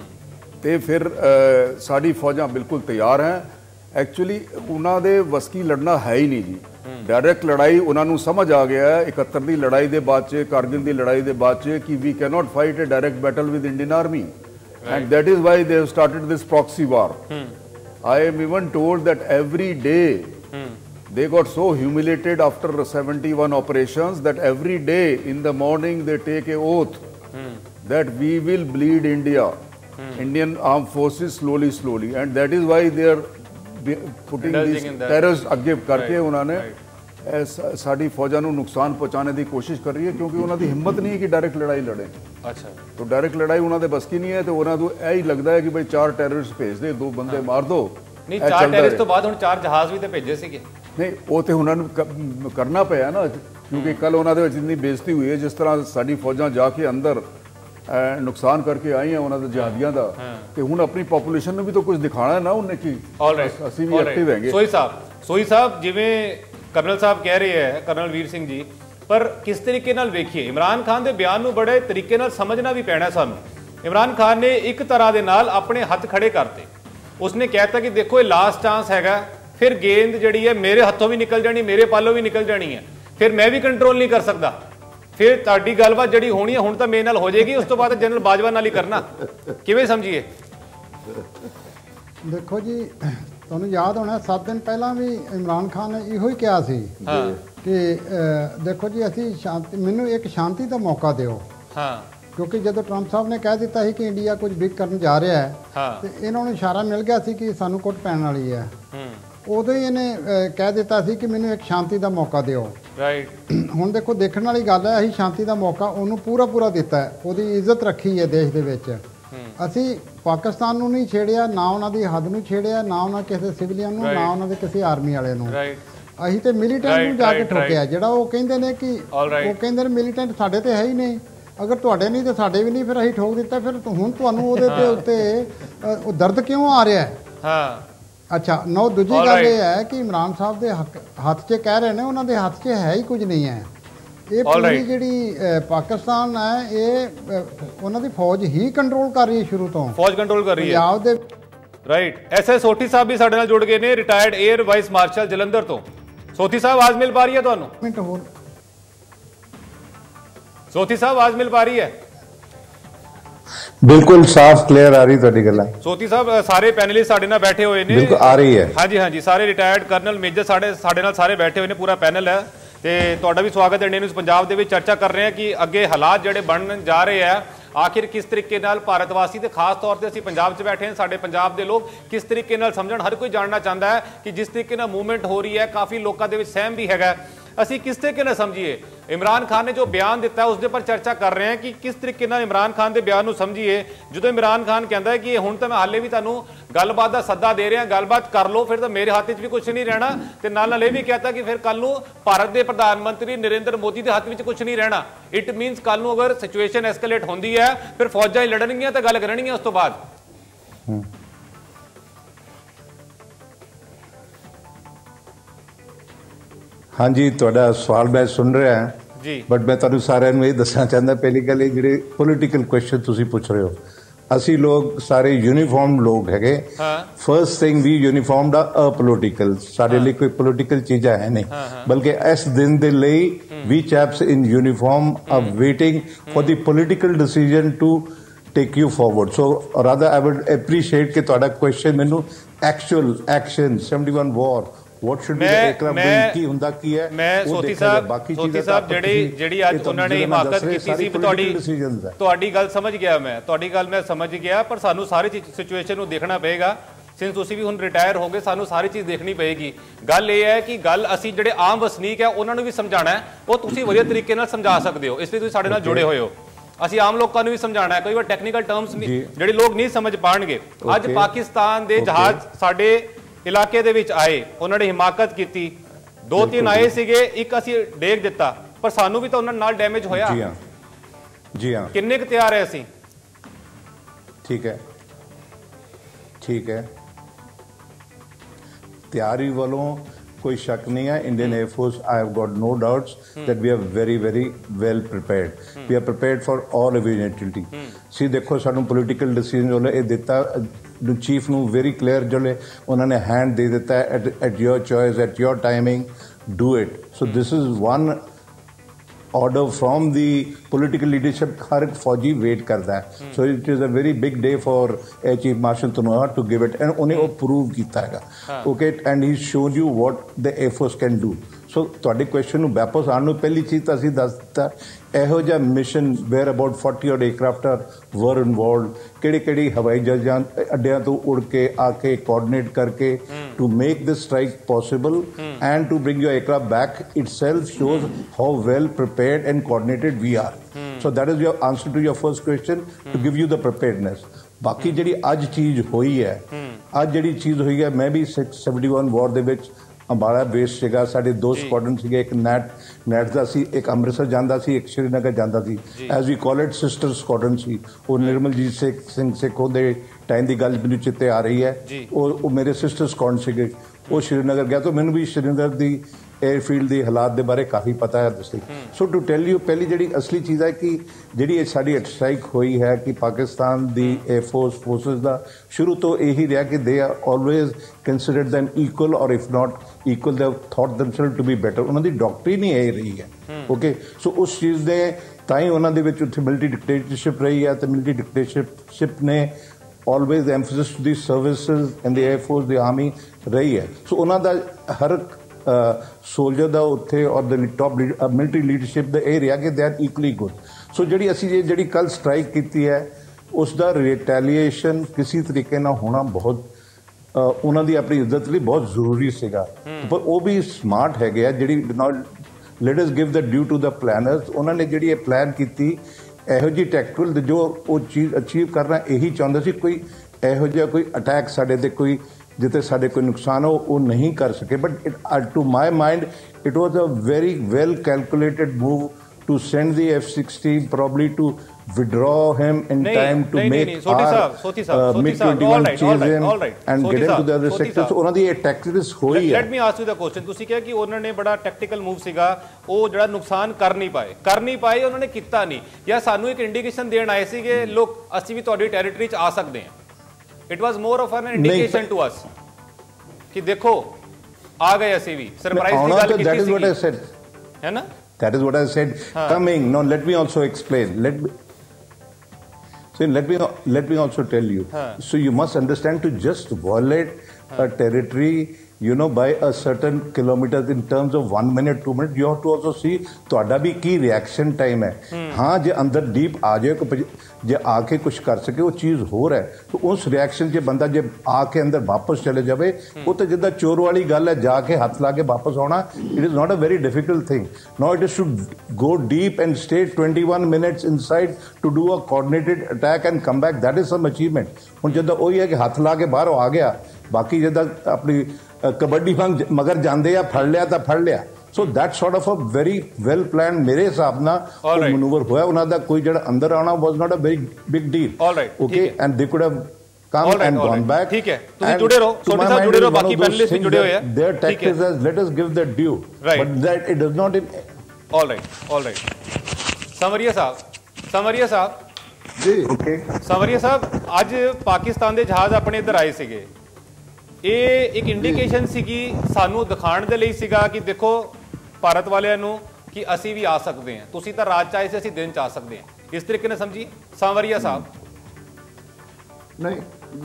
तो फिर साड़ी फौजां बिल्कुल तैयार हैं। एक्चुअली उन्हां दे वस की लड़ना है ही नहीं जी। डायरैक्ट लड़ाई उन्होंने समझ आ गया है 71 की लड़ाई के बाद कारगिल की लड़ाई के बाद कि we can not fight a direct battle with Indian army and that is why they have started this proxy war. I am even told that every day they got so humiliated after 71 operations that every day in the morning they take a oath that we will bleed India, Indian armed forces slowly and that is why they are putting these terrorists अगे करके उन्होंने साड़ी फौजा नूं नुकसान पहुंचाने की कोशिश कर रही है क्योंकि उन्होंने हिम्मत नहीं है कि डायरैक्ट लड़ाई लड़े। अच्छा, तो डायरैक्ट लड़ाई उन्होंने बस की नहीं है तो उन्होंने यही लगता है कि भाई 4 टेररिस्ट भेज दे, 2 बंदे मार दो। नहीं, 4 टेररिस्ट तो बाद हुण 4 जहाज भी तो भेजे सीगे। नहीं, वो तो उन्होंने करना पाया ना क्योंकि कल उन्होंने इतनी बेइज्जती हुई है जिस तरह साड़ी फौजा जाके अंदर नुकसान करके आई हैं उन्होंने जहादियों का। तो हुण अपनी पॉपुलेशन ने भी तो कुछ दिखाना है ना उन्हें कि ऑलराइट ਅਸੀਂ ਵੀ ਐਕਟਿਵ ਹੈਗੇ। सोही साहब जिवें ਕਰਨਲ ਸਾਹਿਬ ਕਹਿ ਰਹੇ ਹੈ, ਕਰਨਲ ਵੀਰ ਸਿੰਘ ਜੀ, ਪਰ ਕਿਸ ਤਰੀਕੇ ਨਾਲ ਵੇਖੀਏ ਇਮਰਾਨ ਖਾਨ ਦੇ ਬਿਆਨ ਨੂੰ ਬੜੇ ਤਰੀਕੇ ਨਾਲ ਸਮਝਣਾ ਵੀ ਪੈਣਾ ਸਾਨੂੰ। ਇਮਰਾਨ ਖਾਨ ਨੇ ਇੱਕ ਤਰ੍ਹਾਂ ਦੇ ਨਾਲ ਆਪਣੇ ਹੱਥ ਖੜੇ ਕਰਤੇ। ਉਸਨੇ ਕਹਿਤਾ ਕਿ ਦੇਖੋ ਇਹ ਲਾਸਟ ਚਾਂਸ ਹੈਗਾ, ਫਿਰ ਗੇਂਦ ਜਿਹੜੀ ਹੈ ਮੇਰੇ ਹੱਥੋਂ ਵੀ ਨਿਕਲ ਜਾਣੀ, ਮੇਰੇ ਪਾਲੋਂ ਵੀ ਨਿਕਲ ਜਾਣੀ ਹੈ, ਫਿਰ ਮੈਂ ਵੀ ਕੰਟਰੋਲ ਨਹੀਂ ਕਰ ਸਕਦਾ, ਫਿਰ ਤੁਹਾਡੀ ਗੱਲਬਾਤ ਜਿਹੜੀ ਹੋਣੀ ਹੈ ਹੁਣ ਤਾਂ ਮੇਰੇ ਨਾਲ ਹੋ ਜਾਏਗੀ, ਉਸ ਤੋਂ ਬਾਅਦ ਜਨਰਲ ਬਾਜਵਾ ਨਾਲ ਹੀ ਕਰਨਾ। ਕਿਵੇਂ ਸਮਝੀਏ? ਦੇਖੋ ਜੀ, ਤੁਹਾਨੂੰ ਯਾਦ ਹੋਣਾ 7 ਦਿਨ ਪਹਿਲਾਂ ਵੀ ਇਮਰਾਨ ਖਾਨ ਨੇ ਇਹੋ ਹੀ ਕਿਹਾ ਸੀ ਕਿ ਦੇਖੋ ਜੀ ਅਸੀਂ ਸ਼ਾਂਤੀ, ਮੈਨੂੰ ਇੱਕ ਸ਼ਾਂਤੀ ਦਾ ਮੌਕਾ ਦਿਓ। ਕਿਉਂਕਿ ਜਦੋਂ ਟਰੰਪ ਸਾਹਿਬ ਨੇ ਕਹਿ ਦਿੱਤਾ ਸੀ ਕਿ ਇੰਡੀਆ ਕੁਝ ਬਿਗ ਕਰਨ ਜਾ ਰਿਹਾ ਹੈ ਤੇ ਇਹਨਾਂ ਨੂੰ ਇਸ਼ਾਰਾ ਮਿਲ ਗਿਆ ਸੀ ਕਿ ਸਾਨੂੰ ਕੁੱਟ ਪੈਣ ਵਾਲੀ ਹੈ। ਉਦੋਂ ਹੀ ਇਹਨੇ ਕਹਿ ਦਿੱਤਾ ਸੀ ਕਿ ਮੈਨੂੰ ਇੱਕ ਸ਼ਾਂਤੀ ਦਾ ਮੌਕਾ ਦਿਓ। ਹੁਣ ਦੇਖੋ, ਦੇਖਣ ਵਾਲੀ ਗੱਲ ਹੈ, ਅਸੀਂ ਸ਼ਾਂਤੀ ਦਾ ਮੌਕਾ ਉਹਨੂੰ ਪੂਰਾ ਦਿੱਤਾ ਹੈ, ਉਹਦੀ ਇੱਜ਼ਤ ਰੱਖੀ ਹੈ ਦੇਸ਼ ਦੇ ਵਿੱਚ। ਅਸੀਂ ਪਾਕਿਸਤਾਨ ਨੂੰ ਨਹੀਂ ਛੇੜਿਆ, ਨਾ ਉਹਨਾਂ ਦੀ ਹੱਦ ਨੂੰ ਛੇੜਿਆ, ਨਾ ਉਹਨਾਂ ਕਿਸੇ ਸਿਵਲੀਅਨ ਨੂੰ, ਨਾ ਉਹਨਾਂ ਦੇ ਕਿਸੇ ਆਰਮੀ ਵਾਲੇ ਨੂੰ। ਅਸੀਂ ਤੇ ਮਿਲੀਟੈਂਟ ਨੂੰ ਜਾ ਕੇ ਠੋਕਿਆ। ਜਿਹੜਾ ਉਹ ਕਹਿੰਦੇ ਨੇ ਕਿ ਉਹ ਕਹਿੰਦੇ ਨੇ ਮਿਲੀਟੈਂਟ ਸਾਡੇ ਤੇ ਹੈ ਹੀ ਨਹੀਂ, ਅਗਰ ਤੁਹਾਡੇ ਨਹੀਂ ਤੇ ਸਾਡੇ ਵੀ ਨਹੀਂ, ਫਿਰ ਅਸੀਂ ਠੋਕ ਦਿੱਤਾ। ਫਿਰ ਹੁਣ ਤੁਹਾਨੂੰ ਉਹਦੇ ਤੇ ਉੱਤੇ ਉਹ ਦਰਦ ਕਿਉਂ ਆ ਰਿਹਾ ਹੈ? ਅੱਛਾ, ਦੂਜੀ ਗੱਲ ਇਹ ਹੈ ਕਿ ਇਮਰਾਨ ਸਾਹਿਬ ਦੇ ਹੱਥ 'ਚ ਕਹਿ ਰਹੇ ਨੇ, ਉਹਨਾਂ ਦੇ ਹੱਥ 'ਚ ਹੈ ਹੀ ਕੁਝ ਨਹੀਂ ਹੈ। ਇਹ ਪੂਰੀ ਜਿਹੜੀ ਪਾਕਿਸਤਾਨ ਹੈ, ਇਹ ਉਹਨਾਂ ਦੀ ਫੌਜ ਹੀ ਕੰਟਰੋਲ ਕਰ ਰਹੀ ਹੈ, ਸ਼ੁਰੂ ਤੋਂ ਫੌਜ ਕੰਟਰੋਲ ਕਰ ਰਹੀ ਹੈ ਪੰਜਾਬ ਦੇ। ਰਾਈਟ। ਐਸਐਸ ਸੋਠੀ ਸਾਹਿਬ ਵੀ ਸਾਡੇ ਨਾਲ ਜੁੜ ਗਏ ਨੇ, retired air vice marshal Jalandhar ਤੋਂ। ਸੋਠੀ ਸਾਹਿਬ ਆਵਾਜ਼ ਮਿਲ ਪਾ ਰਹੀ ਹੈ ਤੁਹਾਨੂੰ? ਮਿੰਟ ਹੋਰ। ਸੋਠੀ ਸਾਹਿਬ ਆਵਾਜ਼ ਮਿਲ ਪਾ ਰਹੀ ਹੈ? ਬਿਲਕੁਲ ਸਾਫ਼ ਕਲੀਅਰ ਆ ਰਹੀ ਤੁਹਾਡੀ ਗੱਲਾਂ। ਸੋਤੀ ਸਾਹਿਬ, ਸਾਰੇ ਪੈਨਲਿਸਟ ਸਾਡੇ ਨਾਲ ਬੈਠੇ ਹੋਏ ਨੇ। ਬਿਲਕੁਲ ਆ ਰਹੀ ਹੈ। ਹਾਂਜੀ, ਸਾਰੇ ਰਿਟਾਇਰਡ ਕਰਨਲ ਮੇਜਰ ਸਾਡੇ ਨਾਲ ਸਾਰੇ ਬੈਠੇ ਹੋਏ ਨੇ, ਪੂਰਾ ਪੈਨਲ ਹੈ ਤੇ ਤੁਹਾਡਾ ਵੀ ਸਵਾਗਤ ਹੈ। ਇੰਡੀਅਨ ਨਿਊਜ਼ ਪੰਜਾਬ ਦੇ ਵਿੱਚ ਚਰਚਾ ਕਰ ਰਹੇ ਹਾਂ ਕਿ ਅੱਗੇ ਹਾਲਾਤ ਜਿਹੜੇ ਬਣਨ ਜਾ ਰਹੇ ਆ, ਆਖਿਰ ਕਿਸ ਤਰੀਕੇ ਨਾਲ ਭਾਰਤ ਵਾਸੀ ਤੇ ਖਾਸ ਤੌਰ ਤੇ ਅਸੀਂ ਪੰਜਾਬ 'ਚ ਬੈਠੇ ਹਾਂ, ਸਾਡੇ ਪੰਜਾਬ ਦੇ ਲੋਕ ਕਿਸ ਤਰੀਕੇ ਨਾਲ ਸਮਝਣ। ਹਰ ਕੋਈ ਜਾਣਨਾ ਚਾਹੁੰਦਾ ਹੈ ਕਿ ਜਿਸ ਤਰੀਕੇ ਨਾਲ ਮੂਵਮੈਂਟ ਹੋ ਰਹੀ ਹੈ, ਕਾਫੀ ਲੋਕਾਂ ਦੇ ਵਿੱਚ ਸਹਿਮ ਵੀ ਹੈਗਾ, ਅਸੀਂ ਕਿਸ ਤਰੀਕੇ ਨਾਲ ਸਮਝੀਏ। ਇਮਰਾਨ ਖਾਨ ਨੇ ਜੋ ਬਿਆਨ ਦਿੱਤਾ ਉਸ ਦੇ ਉੱਪਰ ਚਰਚਾ ਕਰ ਰਹੇ ਹਾਂ ਕਿ ਕਿਸ ਤਰੀਕੇ ਨਾਲ ਇਮਰਾਨ ਖਾਨ ਦੇ ਬਿਆਨ ਨੂੰ ਸਮਝੀਏ। ਜਦੋਂ ਇਮਰਾਨ ਖਾਨ ਕਹਿੰਦਾ ਹੈ ਕਿ ਹੁਣ ਤਾਂ ਮੈਂ ਹਾਲੇ ਵੀ ਤੁਹਾਨੂੰ ਗੱਲਬਾਤ ਦਾ ਸੱਦਾ ਦੇ ਰਿਹਾ, ਗੱਲਬਾਤ ਕਰ ਲਓ, ਫਿਰ ਤਾਂ ਮੇਰੇ ਹੱਥ 'ਚ ਵੀ ਕੁਝ ਨਹੀਂ ਰਹਿਣਾ। ਤੇ ਨਾਲ ਇਹ ਵੀ ਕਹਿਤਾ ਕਿ ਫਿਰ ਕੱਲ ਨੂੰ ਭਾਰਤ ਦੇ ਪ੍ਰਧਾਨ ਮੰਤਰੀ ਨਰਿੰਦਰ ਮੋਦੀ ਦੇ ਹੱਥ ਵਿੱਚ ਕੁਝ ਨਹੀਂ ਰਹਿਣਾ। ਇਟ ਮੀਨਸ ਕੱਲ ਨੂੰ ਅਗਰ ਸਿਚੁਏਸ਼ਨ ਐਸਕੇਲੇਟ ਹੁੰਦੀ ਹੈ, ਫਿਰ ਫੌਜਾਂ ਹੀ ਲੜਨਗੀਆਂ ਤੇ ਗੱਲ ਕਰਨਗੀਆਂ ਉਸ ਤੋਂ ਬਾਅਦ। ਹਾਂਜੀ, ਤੁਹਾਡਾ ਸਵਾਲ ਮੈਂ ਸੁਣ ਰਿਹਾ ਜੀ, ਬਟ ਮੈਂ ਤੁਹਾਨੂੰ ਸਾਰਿਆਂ ਨੂੰ ਇਹ ਦੱਸਣਾ ਚਾਹੁੰਦਾ, ਪਹਿਲੀ ਗੱਲ ਇਹ ਜਿਹੜੇ ਪੋਲੀਟੀਕਲ ਕੁਐਸਚਨ ਤੁਸੀਂ ਪੁੱਛ ਰਹੇ ਹੋ, ਅਸੀਂ ਲੋਕ ਸਾਰੇ ਯੂਨੀਫਾਰਮ ਲੋਕ ਹੈਗੇ। ਫਰਸਟ ਥਿੰਗ ਵੀ ਯੂਨੀਫਾਰਮਡ ਆ ਅਪੋਲੀਟੀਕਲ, ਸਾਡੇ ਲਈ ਕੋਈ ਪੋਲੀਟੀਕਲ ਚੀਜ਼ਾਂ ਹੈ ਨਹੀਂ, ਬਲਕਿ ਇਸ ਦਿਨ ਦੇ ਲਈ ਵੀ chaps in uniform are waiting for the political decision to take you forward. So rather I would appreciate ਕਿ ਤੁਹਾਡਾ ਕੁਐਸਚਨ ਮੈਨੂੰ actual action 71 war what should be the aircraft doing ਕੀ ਹੁੰਦਾ ਕੀ ਹੈ। ਮੈਂ ਸੋਤੀ ਸਾਹਿਬ ਜਿਹੜੀ ਅੱਜ ਉਹਨਾਂ ਨੇ ਹਿਮਾਕਤ ਕੀਤੀ ਸੀ, ਤੁਹਾਡੀ ਗੱਲ ਸਮਝ ਗਿਆ, ਮੈਂ ਤੁਹਾਡੀ ਗੱਲ ਮੈਂ ਸਮਝ ਗਿਆ, ਪਰ ਸਾਨੂੰ ਸਾਰੀ ਸਿਚੁਏਸ਼ਨ ਨੂੰ ਦੇਖਣਾ ਪਏਗਾ। ਸਿੰਸ ਤੁਸੀਂ ਵੀ ਹੁਣ ਰਿਟਾਇਰ ਹੋ ਗਏ, ਸਾਨੂੰ ਸਾਰੀ ਚੀਜ਼ ਦੇਖਣੀ ਪਏਗੀ। ਗੱਲ ਇਹ ਹੈ ਕਿ ਗੱਲ ਅਸੀਂ ਜਿਹੜੇ ਆਮ ਵਸਨੀਕ ਹੈ ਉਹਨਾਂ ਨੂੰ ਵੀ ਸਮਝਾਉਣਾ ਹੈ, ਉਹ ਤੁਸੀਂ ਵਧੀਆ ਤਰੀਕੇ ਨਾਲ ਸਮਝਾ ਸਕਦੇ ਹੋ, ਇਸ ਲਈ ਤੁਸੀਂ ਸਾਡੇ ਨਾਲ ਜੁੜੇ ਹੋਏ ਹੋ। ਅਸੀਂ ਆਮ ਲੋਕਾਂ ਨੂੰ ਵੀ ਸਮਝਾਉਣਾ ਹੈ, ਕਈ ਵਾਰ ਟੈਕਨੀਕਲ ਟਰਮਸ ਜਿਹੜੇ ਲੋਕ ਨਹੀਂ ਸਮਝ ਪਾਣਗੇ। ਅੱਜ ਪਾਕਿਸਤਾਨ ਦੇ ਜਹਾਜ਼ ਸਾਡੇ ਇਲਾਕੇ ਦੇ ਵਿੱਚ ਆਏ, ਉਹਨਾਂ ਨੇ ਹਿਮਾਕਤ ਕੀਤੀ, 2-3 ਆਏ ਸੀਗੇ, ਇੱਕ ਅਸੀਂ ਡੇਗ ਦਿੱਤਾ, ਪਰ ਸਾਨੂੰ ਵੀ ਤਾਂ ਉਹਨਾਂ ਨਾਲ ਡੈਮੇਜ ਹੋਇਆ। ਜੀ ਹਾਂ, ਕਿੰਨੇ ਕੁ ਤਿਆਰ ਹੈ ਅਸੀਂ? ਠੀਕ ਹੈ, ਤਿਆਰੀ ਵੱਲੋਂ ਕੋਈ ਸ਼ੱਕ ਨਹੀਂ ਹੈ। Indian air force, I have got no doubts that we are very well prepared. We are prepared for all eventuality. ਸੀ ਦੇਖੋ, ਸਾਨੂੰ ਪੋਲੀਟੀਕਲ ਡਿਸੀਜਨ ਜੋ ਇਹ ਦਿੱਤਾ ਚੀਫ ਨੂੰ ਵੈਰੀ ਕਲੀਅਰ, ਜਿਹੜੇ ਉਹਨਾਂ ਨੇ ਹੈਂਡ ਦੇ ਦਿੱਤਾ at your choice, at your timing, do it. So this is one order from the political leadership, ਹਰ ਇੱਕ ਫੌਜੀ ਵੇਟ ਕਰਦਾ ਹੈ। So it is a very big day for chief marshal Dhanoa to give it, and ਉਹਨੇ ਉਹ prove ਕੀਤਾ ਹੈਗਾ। Okay, and he showed you what the air force can do. So ਤੁਹਾਡੇ ਕੁਐਸਚਨ ਨੂੰ ਵਾਪਸ ਆਉਣ ਨੂੰ ਪਹਿਲੀ ਚੀਜ਼ ਤਾਂ ਅਸੀਂ ਦੱਸ ਦਿੱਤਾ, ਇਹੋ ਜਿਹਾ mission where about 40 odd aircraft were involved, ਕਿਹੜੀ ਹਵਾਈ ਜਹਾਜ਼ਾਂ ਅੱਡਿਆਂ ਤੋਂ ਉੜ ਕੇ ਆ ਕੇ ਕੋਆਰਡੀਨੇਟ ਕਰਕੇ to make this strike possible and to bring your aircraft back itself shows how well prepared and coordinated we are. So that is your answer to your first question, to give you the preparedness. ਬਾਕੀ ਜਿਹੜੀ ਅੱਜ ਚੀਜ਼ ਹੋਈ ਹੈ, ਮੈਂ ਵੀ 71 ਵਾਰ ਦੇ ਵਿੱਚ Ambala base ਸੀਗਾ, ਸਾਡੇ 2 ਸਕੁਆਡਰਨ ਸੀਗੇ, ਇੱਕ ਨੈਟ ਦਾ ਸੀ, ਇੱਕ ਅੰਮ੍ਰਿਤਸਰ ਜਾਂਦਾ ਸੀ, ਇੱਕ ਸ਼੍ਰੀਨਗਰ ਜਾਂਦਾ ਸੀ। As we call it sister squadron ਸੀ। ਉਹ ਨਿਰਮਲਜੀਤ ਸਿੰਘ ਸਿੱਖੋਂ ਦੇ ਟਾਈਮ ਦੀ ਗੱਲ ਮੈਨੂੰ ਚਿੱਤੇ ਆ ਰਹੀ ਹੈ। ਉਹ ਮੇਰੇ ਸਿਸਟਰ ਸਕੁਆਡਰਨ ਸੀਗੇ। ਉਹ ਸ਼੍ਰੀਨਗਰ ਗਿਆ ਤਾਂ ਮੈਨੂੰ ਵੀ ਸ਼੍ਰੀਨਗਰ ਦੀ एयरफील्ड के हालात के बारे काफ़ी पता है दसी। सो टू टेल यू पहली जी असली चीज़ है कि जी साड़ी स्ट्राइक हुई है कि पाकिस्तान की एयरफोर्स फोर्सिस का शुरू तो यही रहा कि they are always considered them equal और if not equal they thought themselves to be better. उन्होंने डॉक्ट्रिन ही यही रही है। ओके सो उस चीज़ ने ताई उन्होंने उत्थे मिलिटरी डिक्टेटरशिप रही है तो मिलिटरी डिक्टेटरशिप ने always emphasis to the services in the air force the army रही है। सो उन्होंने हर सोल्जर का उत्थे और द टॉप मिलिटरी लीडरशिप का यह रहा कि they are equally good. So जी असी जी कल स्ट्राइक की है उसका रिटेलीएशन किसी तरीके ना होना बहुत उन्होंने अपनी इज्जत लिए बहुत जरूरी सीगा। पर वो भी स्मार्ट है जी not let us give the due to the planners. उन्होंने जी प्लान की ਇਹੋ जी टैक्टिकल जो वो चीज़ अचीव करना यही चाहते सी कोई ਇਹੋ ਜਿਹਾ कोई अटैक साढ़े ते कोई जिते साढ़े कोई नुकसान हो वो नहीं कर सके। But to my mind it was a very well calculated move to send the F-16 probably to withdraw him in time to make our MiG-21 chase him and get into the other sector. So ਉਹਨਾਂ ਦੀ ਇਹ tactics ਹੋਈ ਹੈ। Let me ask you the question, ਤੁਸੀਂ ਕਿਹਾ ਕਿ ਉਹਨਾਂ ਨੇ ਬੜਾ ਟੈਕਟੀਕਲ ਮੂਵ ਸੀਗਾ, ਉਹ ਜਿਹੜਾ ਨੁਕਸਾਨ ਕਰ ਨਹੀਂ ਪਾਏ ਉਹਨਾਂ ਨੇ ਕੀਤਾ ਨਹੀਂ, ਜਾਂ ਸਾਨੂੰ ਇੱਕ ਇੰਡੀਕੇਸ਼ਨ ਦੇਣ ਆਏ ਸੀਗੇ ਲੋਕ ਅਸੀਂ ਵੀ ਤੁਹਾਡੀ ਟੈਰੀਟਰੀ 'ਚ ਆ ਸਕਦੇ ਹਾਂ। It was more of an indication to us ਕਿ ਦੇਖੋ ਆ ਗਏ ਅਸੀਂ ਵੀ ਸਰਪ੍ਰਾਈਜ਼ ਦੀ ਗੱਲ ਕੀਤੀ ਸੀ, ਹੈ ਨਾ? That is what I said. Coming. Now let me also explain. Let me also tell you. So you must understand, to just violate a territory, you know, by a certain kilometers in terms of 1 minute, 2 minutes, you have to also see ਤੁਹਾਡਾ भी की reaction time है। हाँ जे अंदर deep आ जाए जे आके कुछ कर सके वो चीज़ हो रहा है, तो उस रिएक्शन च बंदा जे आके अंदर वापस चले जाए वो तो जिदा चोर वाली गल है जाके हाथ ला के वापस आना। It is not a very difficult thing. Now it is should go deep and stay 21 minutes inside to do a coordinated attack and come back. That is some achievement. हुण जिदा वही है कि हाथ ला के बाहर आ गया, बाकी जिदा अपनी कबड्डी वांग मगर जाते या फड़ लिया तो फड़ लिया। So that sort of a very well plan मेरे हिसाब ना मनूवर होया। उन्होंने कोई जो अंदर आना was not a very big deal. Okay and they could have come and gone back। ठीक है, तुम जुड़े रहो, सोनी साहब जुड़े रहो, बाकी पैनलिस्ट भी जुड़े हुए हैं। Their tactics is let us give that due, but that it does not। all right समरिया साहब जी ओके समरिया साहब, आज पाकिस्तान ਦੇ ਜਹਾਜ਼ ਆਪਣੇ ਇੱਧਰ ਆਏ ਸੀਗੇ, ਇਹ ਇੱਕ ਇੰਡੀਕੇਸ਼ਨ ਸੀਗੀ ਸਾਨੂੰ ਦਿਖਾਉਣ ਦੇ ਲਈ ਸੀਗਾ ਕਿ ਦੇਖੋ ਭਾਰਤ ਵਾਲਿਆਂ ਨੂੰ ਕਿ ਅਸੀਂ ਵੀ ਆ ਸਕਦੇ ਹਾਂ, ਤੁਸੀਂ ਤਾਂ ਰਾਤ ਚ ਆਏ ਸੀ, ਅਸੀਂ ਦਿਨ ਚ ਆ ਸਕਦੇ ਹਾਂ, ਇਸ ਤਰੀਕੇ ਨਾਲ ਸਮਝੀ सांवरिया साहब? नहीं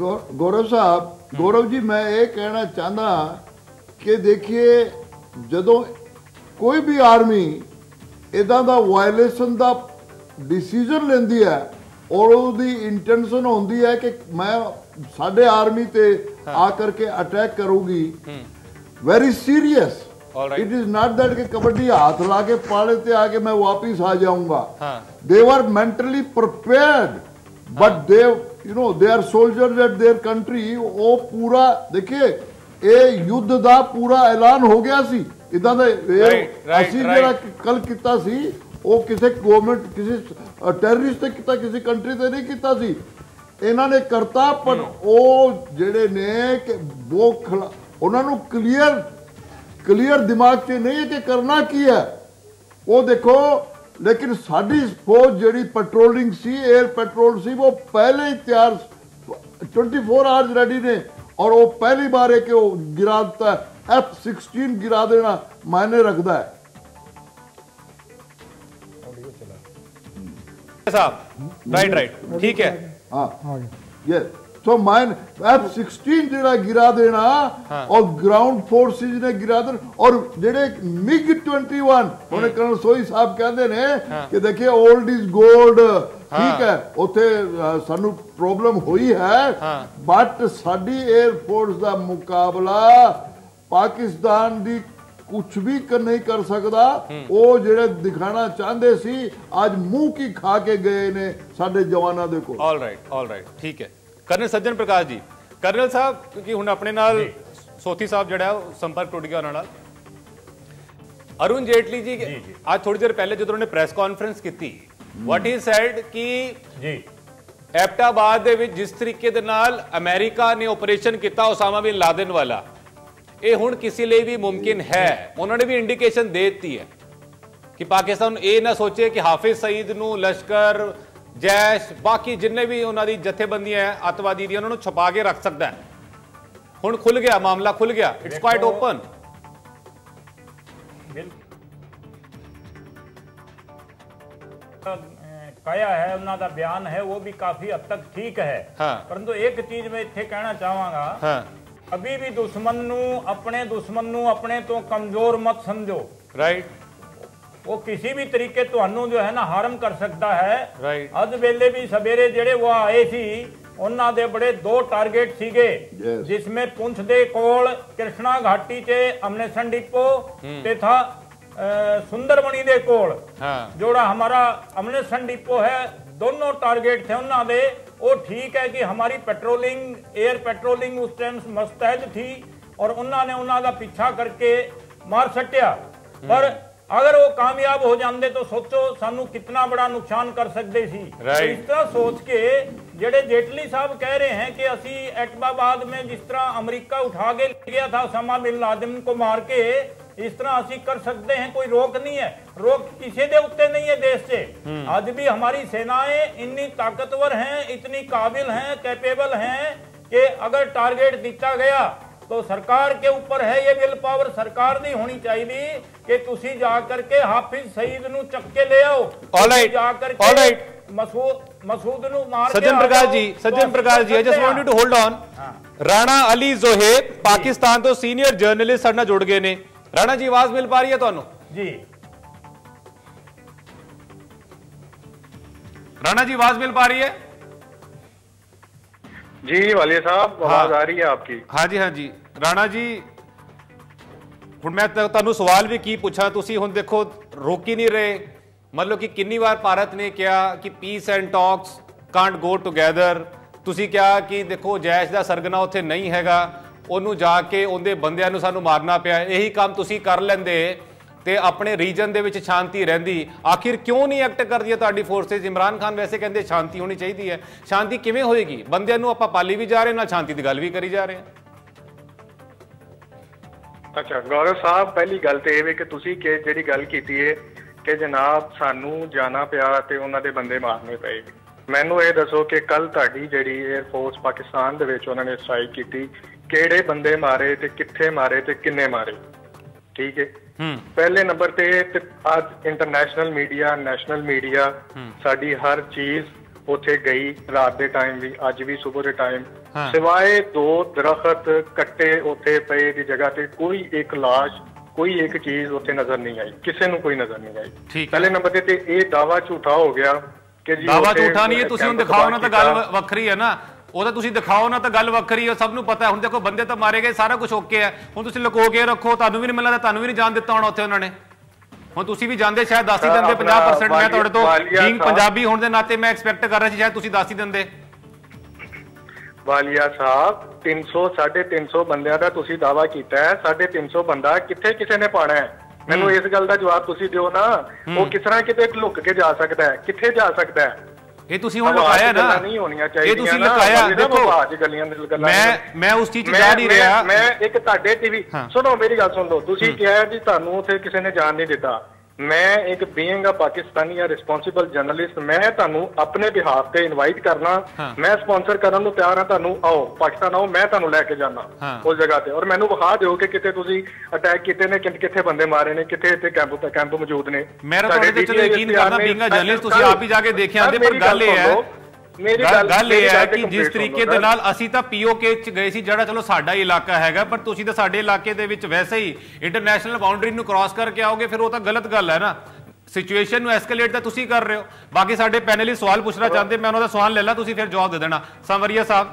गौरव जी मैं ये कहना चाहता कि देखिए जदों कोई भी आर्मी इदा दा वायलेशन दा डिसीजन लेंदी है और उसकी इंटेंशन होंदी है कि मैं साडे आर्मी ते आकर के अटैक करूंगी, very serious. It is not that कि कबड्डी हाथ ला के पाले ते आके मैं वापिस आ जाऊंगा। They were mentally prepared, but they you know they are soldiers at their country. वो पूरा देखिए ये युद्ध दा पूरा ऐलान हो गया सी। इदा दे ਅਸੀਂ ਜਿਹੜਾ ਕੱਲ ਕੀਤਾ ਸੀ ਉਹ ਕਿਸੇ ਗਵਰਨਮੈਂਟ ਕਿਸੇ ਟੈਰਰਿਸਟ ਤੇ ਕੀਤਾ, ਕਿਸੇ ਕੰਟਰੀ ਤੇ ਨਹੀਂ ਕੀਤਾ ਸੀ, ਇਹਨਾਂ ਨੇ ਕਰਤਾ। ਪਰ ਉਹ ਜਿਹੜੇ ਨੇ ਕਿ ਉਹਨਾਂ ਨੂੰ ਕਲੀਅਰ ਦਿਮਾਗ 'ਚ ਨਹੀਂ ਹੈ ਕਿ ਕਰਨਾ ਕੀ ਹੈ। ਉਹ ਦੇਖੋ लेकिन साड़ी फौज जी पेट्रोलिंग सी, एयर पेट्रोल सी, वो पहले ही तैयार 24 आवर्स रेडी ने। और वो पहली बार है कि वो गिरा देता है, F-16 गिरा देना मायने रखता है। साहब राइट ठीक है, हाँ ये तो माइन F-16 जेड़ा गिरा देना और ग्राउंड फोर्सेस ने गिरा देना। और जेड़े MiG-21 उन्हें कर्नल सोई साहब कहते ने कि देखिए ओल्ड इज गोल्ड, ठीक है, उथे सानू प्रॉब्लम हुई है, बट साडी एयर फोर्स दा मुकाबला पाकिस्तान दी कुछ भी नहीं कर सकता। वो जेड़े दिखाना चाहते सी आज मुंह की खा के गए ने साडे जवाना दे कोल। ऑल राइट ठीक है। कर्नल सज्जन प्रकाश जी, कर्नल साहब क्योंकि हुण अपने नाल सोथी साहब जिहड़ा संपर्क टुट गया उन्हां नाल, अरुण जेटली जी आज थोड़ी देर पहले जो उन्होंने प्रेस कॉन्फ्रेंस की, व्हाट ही सेड कि एबटाबाद दे विच जिस तरीके दे नाल अमेरिका ने ऑपरेशन किया ओसामा बिन लादेन वाला, ਇਹ ਹੁਣ ਕਿਸੇ ਲਈ ਵੀ ਮੁਮਕਿਨ ਹੈ। ਉਹਨਾਂ ਨੇ ਵੀ ਇੰਡੀਕੇਸ਼ਨ ਦੇ ਦਿੱਤੀ ਹੈ ਕਿ ਪਾਕਿਸਤਾਨ ਇਹ ਨਾ ਸੋਚੇ ਕਿ ਹਾਫਿਜ਼ ਸਈਦ ਨੂੰ ਲਸ਼ਕਰ ਜੈਸ਼ ਬਾਕੀ ਜਿੰਨੇ ਵੀ ਉਹਨਾਂ ਦੀ ਜਥੇਬੰਦੀਆਂ ਹੈ ਅੱਤਵਾਦੀ ਦੀਆਂ ਉਹਨਾਂ ਨੂੰ ਛੁਪਾ ਕੇ ਰੱਖ ਸਕਦਾ ਹੈ। ਹੁਣ ਖੁੱਲ ਗਿਆ ਮਾਮਲਾ, ਖੁੱਲ ਗਿਆ, ਇਟਸ ਕੁਆਇਟ ਓਪਨ। कहा है उन्होंने बयान है वो भी काफी हद तक ठीक है। हाँ। परंतु एक चीज मैं इत्थे कहना चाहांगा, हाँ। अभी भी दुश्मन नू अपने तो कमजोर मत समझो। राइट। वो किसी भी तरीके तुहानू जो है ना हार्म कर सकता है। राइट। अज वेले भी सवेरे जेड़े वो आए सी उन्हां दे बड़े 2 टारगेट सीगे, जिसमें पुंछ दे कोल कृष्णा घाटी च अमनेशन डिपो ते था सुंदरबनी दे कोल जोड़ा हमारा अमनेशन डिपो है, दोनों टारगेट थे उन्होंने। वो ठीक है कि हमारी पेट्रोलिंग, एयर पेट्रोलिंग उस टाइम मुस्तैद थी और उन्होंने उन्होंने पीछा करके मार सटिया। पर अगर वो कामयाब हो जाते तो सोचो सानू कितना बड़ा नुकसान कर सकते सी। इस तरह सोच के जेडे जेटली साहब कह रहे हैं कि असी एटबाबाद में जिस तरह अमेरिका उठा के ले गया था ओसामा बिन लादेन को मार के, इस तरह असी कर सकते हैं। कोई रोक नहीं है, रोक किसी दे उत्ते नहीं है देश से। आज भी हमारी सेनाएं इतनी ताकतवर हैं, इतनी काबिल हैं, कैपेबल हैं कि अगर टारगेट दिता गया तो सरकार के ऊपर है ये विल पावर सरकार दी होनी चाहिए कि तुसी जा करके हाफिज सईद नु चक के ले आओ। ऑलराइट, जा करके मसूद नु मार के। Sajjan Prakash ji, I just want you to hold on. Rana Ali Zoheb Pakistan तो सीनियर जर्नलिस्ट साडे नाल जुड़ गए ने। राणा जी आवाज मिल पा रही है तुहानू? जी राणा जी आवाज मिल पा रही है? जी वालिया साहब आवाज आ रही है आपकी? हाँ जी, हाँ जी। राणा जी हुण मैं तुहानू सवाल भी की पूछा, तुसी हुण देखो रोक ही नहीं रहे। मतलब कि कितनी बार भारत ने कहा कि peace and talks can't go together. तुसी कहा कि देखो जैश दा सरगना उत्थे नहीं हैगा, ਉਹਨੂੰ ਜਾ ਕੇ ਉਹਦੇ ਬੰਦਿਆਂ ਨੂੰ ਸਾਨੂੰ ਮਾਰਨਾ ਪਿਆ। ਇਹੀ ਕੰਮ ਤੁਸੀਂ ਕਰ ਲੈਂਦੇ ਤੇ ਆਪਣੇ ਰੀਜਨ ਦੇ ਵਿੱਚ ਸ਼ਾਂਤੀ ਰਹਿੰਦੀ। ਆਖਿਰ ਕਿਉਂ ਨਹੀਂ ਐਕਟ ਕਰਦੀ ਤੁਹਾਡੀ ਫੋਰਸਸ? ਇਮਰਾਨ ਖਾਨ ਵੈਸੇ ਕਹਿੰਦੇ ਸ਼ਾਂਤੀ ਹੋਣੀ ਚਾਹੀਦੀ ਹੈ। ਸ਼ਾਂਤੀ ਕਿਵੇਂ ਹੋਏਗੀ? ਬੰਦਿਆਂ ਨੂੰ ਆਪਾਂ ਪਾਲੀ ਵੀ ਜਾ ਰਹੇ, ਨਾਲ ਸ਼ਾਂਤੀ ਦੀ ਗੱਲ ਵੀ ਕਰੀ ਜਾ ਰਹੇ ਹਾਂ। ਅੱਛਾ ਗੌਰਵ ਸਾਹਿਬ, ਪਹਿਲੀ ਗੱਲ ਤੇ ਇਹ ਵੇ ਕਿ ਤੁਸੀਂ ਜਿਹੜੀ ਗੱਲ ਕੀਤੀ ਹੈ ਕਿ ਜਨਾਬ ਸਾਨੂੰ ਜਾਣਾ ਪਿਆ ਤੇ ਉਹਨਾਂ ਦੇ ਬੰਦੇ ਮਾਰਨੇ ਪਏ। ਮੈਨੂੰ ਇਹ ਦੱਸੋ ਕਿ ਕੱਲ ਤੁਹਾਡੀ ਜਿਹੜੀ 에ਅਰ ਫੋਰਸ ਪਾਕਿਸਤਾਨ ਦੇ ਵਿੱਚ ਉਹਨਾਂ ਨੇ ਸਟ੍ਰਾਈਕ ਕੀਤੀ, ਕਿਹੜੇ ਬੰਦੇ ਮਾਰੇ ਤੇ ਕਿੱਥੇ ਮਾਰੇ ਤੇ ਕਿੰਨੇ ਮਾਰੇ? ਠੀਕ ਹੈ। ਪਹਿਲੇ ਨੰਬਰ ਤੇ ਅੱਜ ਇੰਟਰਨੈਸ਼ਨਲ ਮੀਡੀਆ, ਨੈਸ਼ਨਲ ਮੀਡੀਆ, ਸਾਡੀ ਹਰ ਚੀਜ਼ ਉੱਥੇ ਗਈ ਰਾਤ ਦੇ ਟਾਈਮ ਵੀ, ਅੱਜ ਵੀ ਸਵੇਰ ਦੇ ਟਾਈਮ। ਸਿਵਾਏ 2 ਦਰਖਤ ਕੱਟੇ ਉੱਥੇ ਪਏ ਦੀ ਜਗ੍ਹਾ ਤੇ ਕੋਈ ਇੱਕ ਲਾਸ਼, ਕੋਈ ਇੱਕ ਚੀਜ਼ ਉੱਥੇ ਨਜ਼ਰ ਨਹੀਂ ਆਈ, ਕਿਸੇ ਨੂੰ ਕੋਈ ਨਜ਼ਰ ਨਹੀਂ ਆਈ। ਪਹਿਲੇ ਨੰਬਰ ਤੇ ਇਹ ਦਾਵਾ ਝੂਠਾ ਹੋ ਗਿਆ ਕਿ ਜੀ ਦਾਵਾ ਝੂਠਾ ਨਹੀਂ ਹੈ, ਤੁਸੀਂ ਹੁਣ ਦਿਖਾਓ ਨਾ ਤਾਂ ਗੱਲ ਵੱਖਰੀ ਹੈ ਨਾ। ਉਹ ਤਾਂ ਤੁਸੀਂ ਦਿਖਾਓ ਨਾ ਤਾਂ ਗੱਲ ਵੱਖਰੀ ਹੈ, ਸਭ ਨੂੰ ਪਤਾ ਹੈ। ਹੁਣ ਦੇਖੋ ਬੰਦੇ ਤਾਂ ਮਾਰੇ ਗਏ, ਸਾਰਾ ਕੁਝ ਓਕੇ ਹੈ। ਹੁਣ ਤੁਸੀਂ ਲੁਕੋ ਕੇ ਰੱਖੋ, ਤੁਹਾਨੂੰ ਵੀ ਨਹੀਂ ਮਿਲਦਾ, ਤੁਹਾਨੂੰ ਵੀ ਨਹੀਂ ਜਾਣ ਦਿੱਤਾ ਹੋਣਾ ਉੱਥੇ ਉਹਨਾਂ ਨੇ। ਹੁਣ ਤੁਸੀਂ ਵੀ ਜਾਂਦੇ, ਸ਼ਾਇਦ ਦੱਸ ਹੀ ਦਿੰਦੇ 50%। ਮੈਂ ਤੁਹਾਡੇ ਤੋਂ ਬੀਇੰਗ ਪੰਜਾਬੀ ਹੋਣ ਦੇ ਨਾਤੇ ਮੈਂ ਐਕਸਪੈਕਟ ਕਰ ਰਿਹਾ ਸੀ ਸ਼ਾਇਦ ਤੁਸੀਂ ਦੱਸ ਹੀ ਦਿੰਦੇ। ਵਾਲੀਆ ਸਾਹਿਬ 300 350 ਬੰਦਿਆਂ ਦਾ ਤੁਸੀਂ ਦਾਵਾ ਕੀਤਾ ਹੈ, 350 ਬੰਦਾ ਕਿੱਥੇ ਕਿਸੇ ਨੇ ਪਾਣਾ ਹੈ? ਮੈਨੂੰ ਇਸ ਗੱਲ ਦਾ ਜਵਾਬ ਤੁਸੀਂ ਦਿਓ ਨਾ। ਉਹ ਕਿਸ ਤਰ੍ਹਾਂ ਕਿਤੇ ਲੁੱਕ ਕੇ ਜਾ ਸਕਦਾ ਹੈ? ਕਿੱਥੇ ਜਾ ਸਕਦਾ ਹੈ? ਇਹ ਤੁਸੀਂ ਹੁਣ ਲੁਕਾਇਆ ਨਾ, ਇਹ ਤੁਸੀਂ ਲੁਕਾਇਆ। ਦੇਖੋ ਮੈਂ ਉਸ ਚੀਜ਼ 'ਚ ਜਾ ਨਹੀਂ ਰਿਹਾ। ਮੈਂ ਇੱਕ ਤੁਹਾਡੇ ਟੀਵੀ ਸੁਣੋ, ਮੇਰੀ ਗੱਲ ਸੁਣ ਲਓ। ਤੁਸੀਂ ਕਿਹਾ ਜੀ ਤੁਹਾਨੂੰ ਉੱਥੇ ਕਿਸੇ ਨੇ ਜਾਣ ਨਹੀਂ ਦਿੱਤਾ। ਮੈਂ ਇੱਕ ਬੀਇੰਗ ਅ ਪਾਕਿਸਤਾਨੀ ਜਾਂ ਰਿਸਪੌਂਸਿਬਲ ਜਰਨਲਿਸਟ, ਮੈਂ ਤੁਹਾਨੂੰ ਆਪਣੇ ਬਿਹਾਫ ਤੇ ਇਨਵਾਈਟ ਕਰਨਾ, ਮੈਂ ਸਪਾਂਸਰ ਕਰਨ ਨੂੰ ਤਿਆਰ ਹਾਂ। ਤੁਹਾਨੂੰ ਆਓ ਪਾਕਿਸਤਾਨ ਆਓ, ਮੈਂ ਤੁਹਾਨੂੰ ਲੈ ਕੇ ਜਾਣਾ ਉਸ ਜਗ੍ਹਾ ਤੇ, ਔਰ ਮੈਨੂੰ ਵਿਖਾ ਦਿਓ ਕਿ ਕਿਤੇ ਤੁਸੀਂ ਅਟੈਕ ਕੀਤੇ ਨੇ, ਕਿੱਥੇ ਬੰਦੇ ਮਾਰੇ ਨੇ, ਕਿੱਥੇ ਇੱਥੇ ਕੈਂਪ ਮੌਜੂਦ ਨੇ। ਮੈਂ ਤੁਹਾਡੇ ਤੇ ਚਲੋ ਯਕੀਨ ਕਰਦਾ ਬੀਇੰਗ ਅ ਜਰਨਲਿਸਟ, ਤੁਸੀਂ ਆਪ ਹੀ ਜਾ ਕੇ ਦੇਖਿਆ ਆਂਦੇ। ਪਰ ਗੱਲ ਇਹ ਹੈ, ਗੱਲ ਇਹ ਹੈ ਕਿ ਜਿਸ ਤਰੀਕੇ ਦੇ ਨਾਲ ਅਸੀਂ ਤਾਂ ਪੀਓਕੇ 'ਚ ਗਏ ਸੀ, ਜਿਹੜਾ ਚਲੋ ਸਾਡਾ ਇਲਾਕਾ ਹੈਗਾ, ਪਰ ਤੁਸੀਂ ਤਾਂ ਸਾਡੇ ਇਲਾਕੇ ਦੇ ਵਿੱਚ ਵੈਸੇ ਹੀ ਇੰਟਰਨੈਸ਼ਨਲ ਬਾਉਂਡਰੀ ਨੂੰ ਕ੍ਰਾਸ ਕਰਕੇ ਆਓਗੇ, ਫਿਰ ਉਹ ਤਾਂ ਗਲਤ ਗੱਲ ਹੈ ਨਾ। ਸਿਚੁਏਸ਼ਨ ਨੂੰ ਐਸਕੇਲੇਟ ਤਾਂ ਤੁਸੀਂ ਕਰ ਰਹੇ ਹੋ। ਬਾਕੀ ਸਾਡੇ ਪੈਨਲਿਸਟ ਸਵਾਲ ਪੁੱਛਣਾ ਚਾਹੁੰਦੇ, ਮੈਂ ਉਹਨਾਂ ਦਾ ਸਵਾਲ ਲੈ ਲਾਂ, ਤੁਸੀਂ ਫਿਰ ਜਵਾਬ ਦੇ ਦੇਣਾ। ਸੰਵਰੀਆ ਸਾਹਿਬ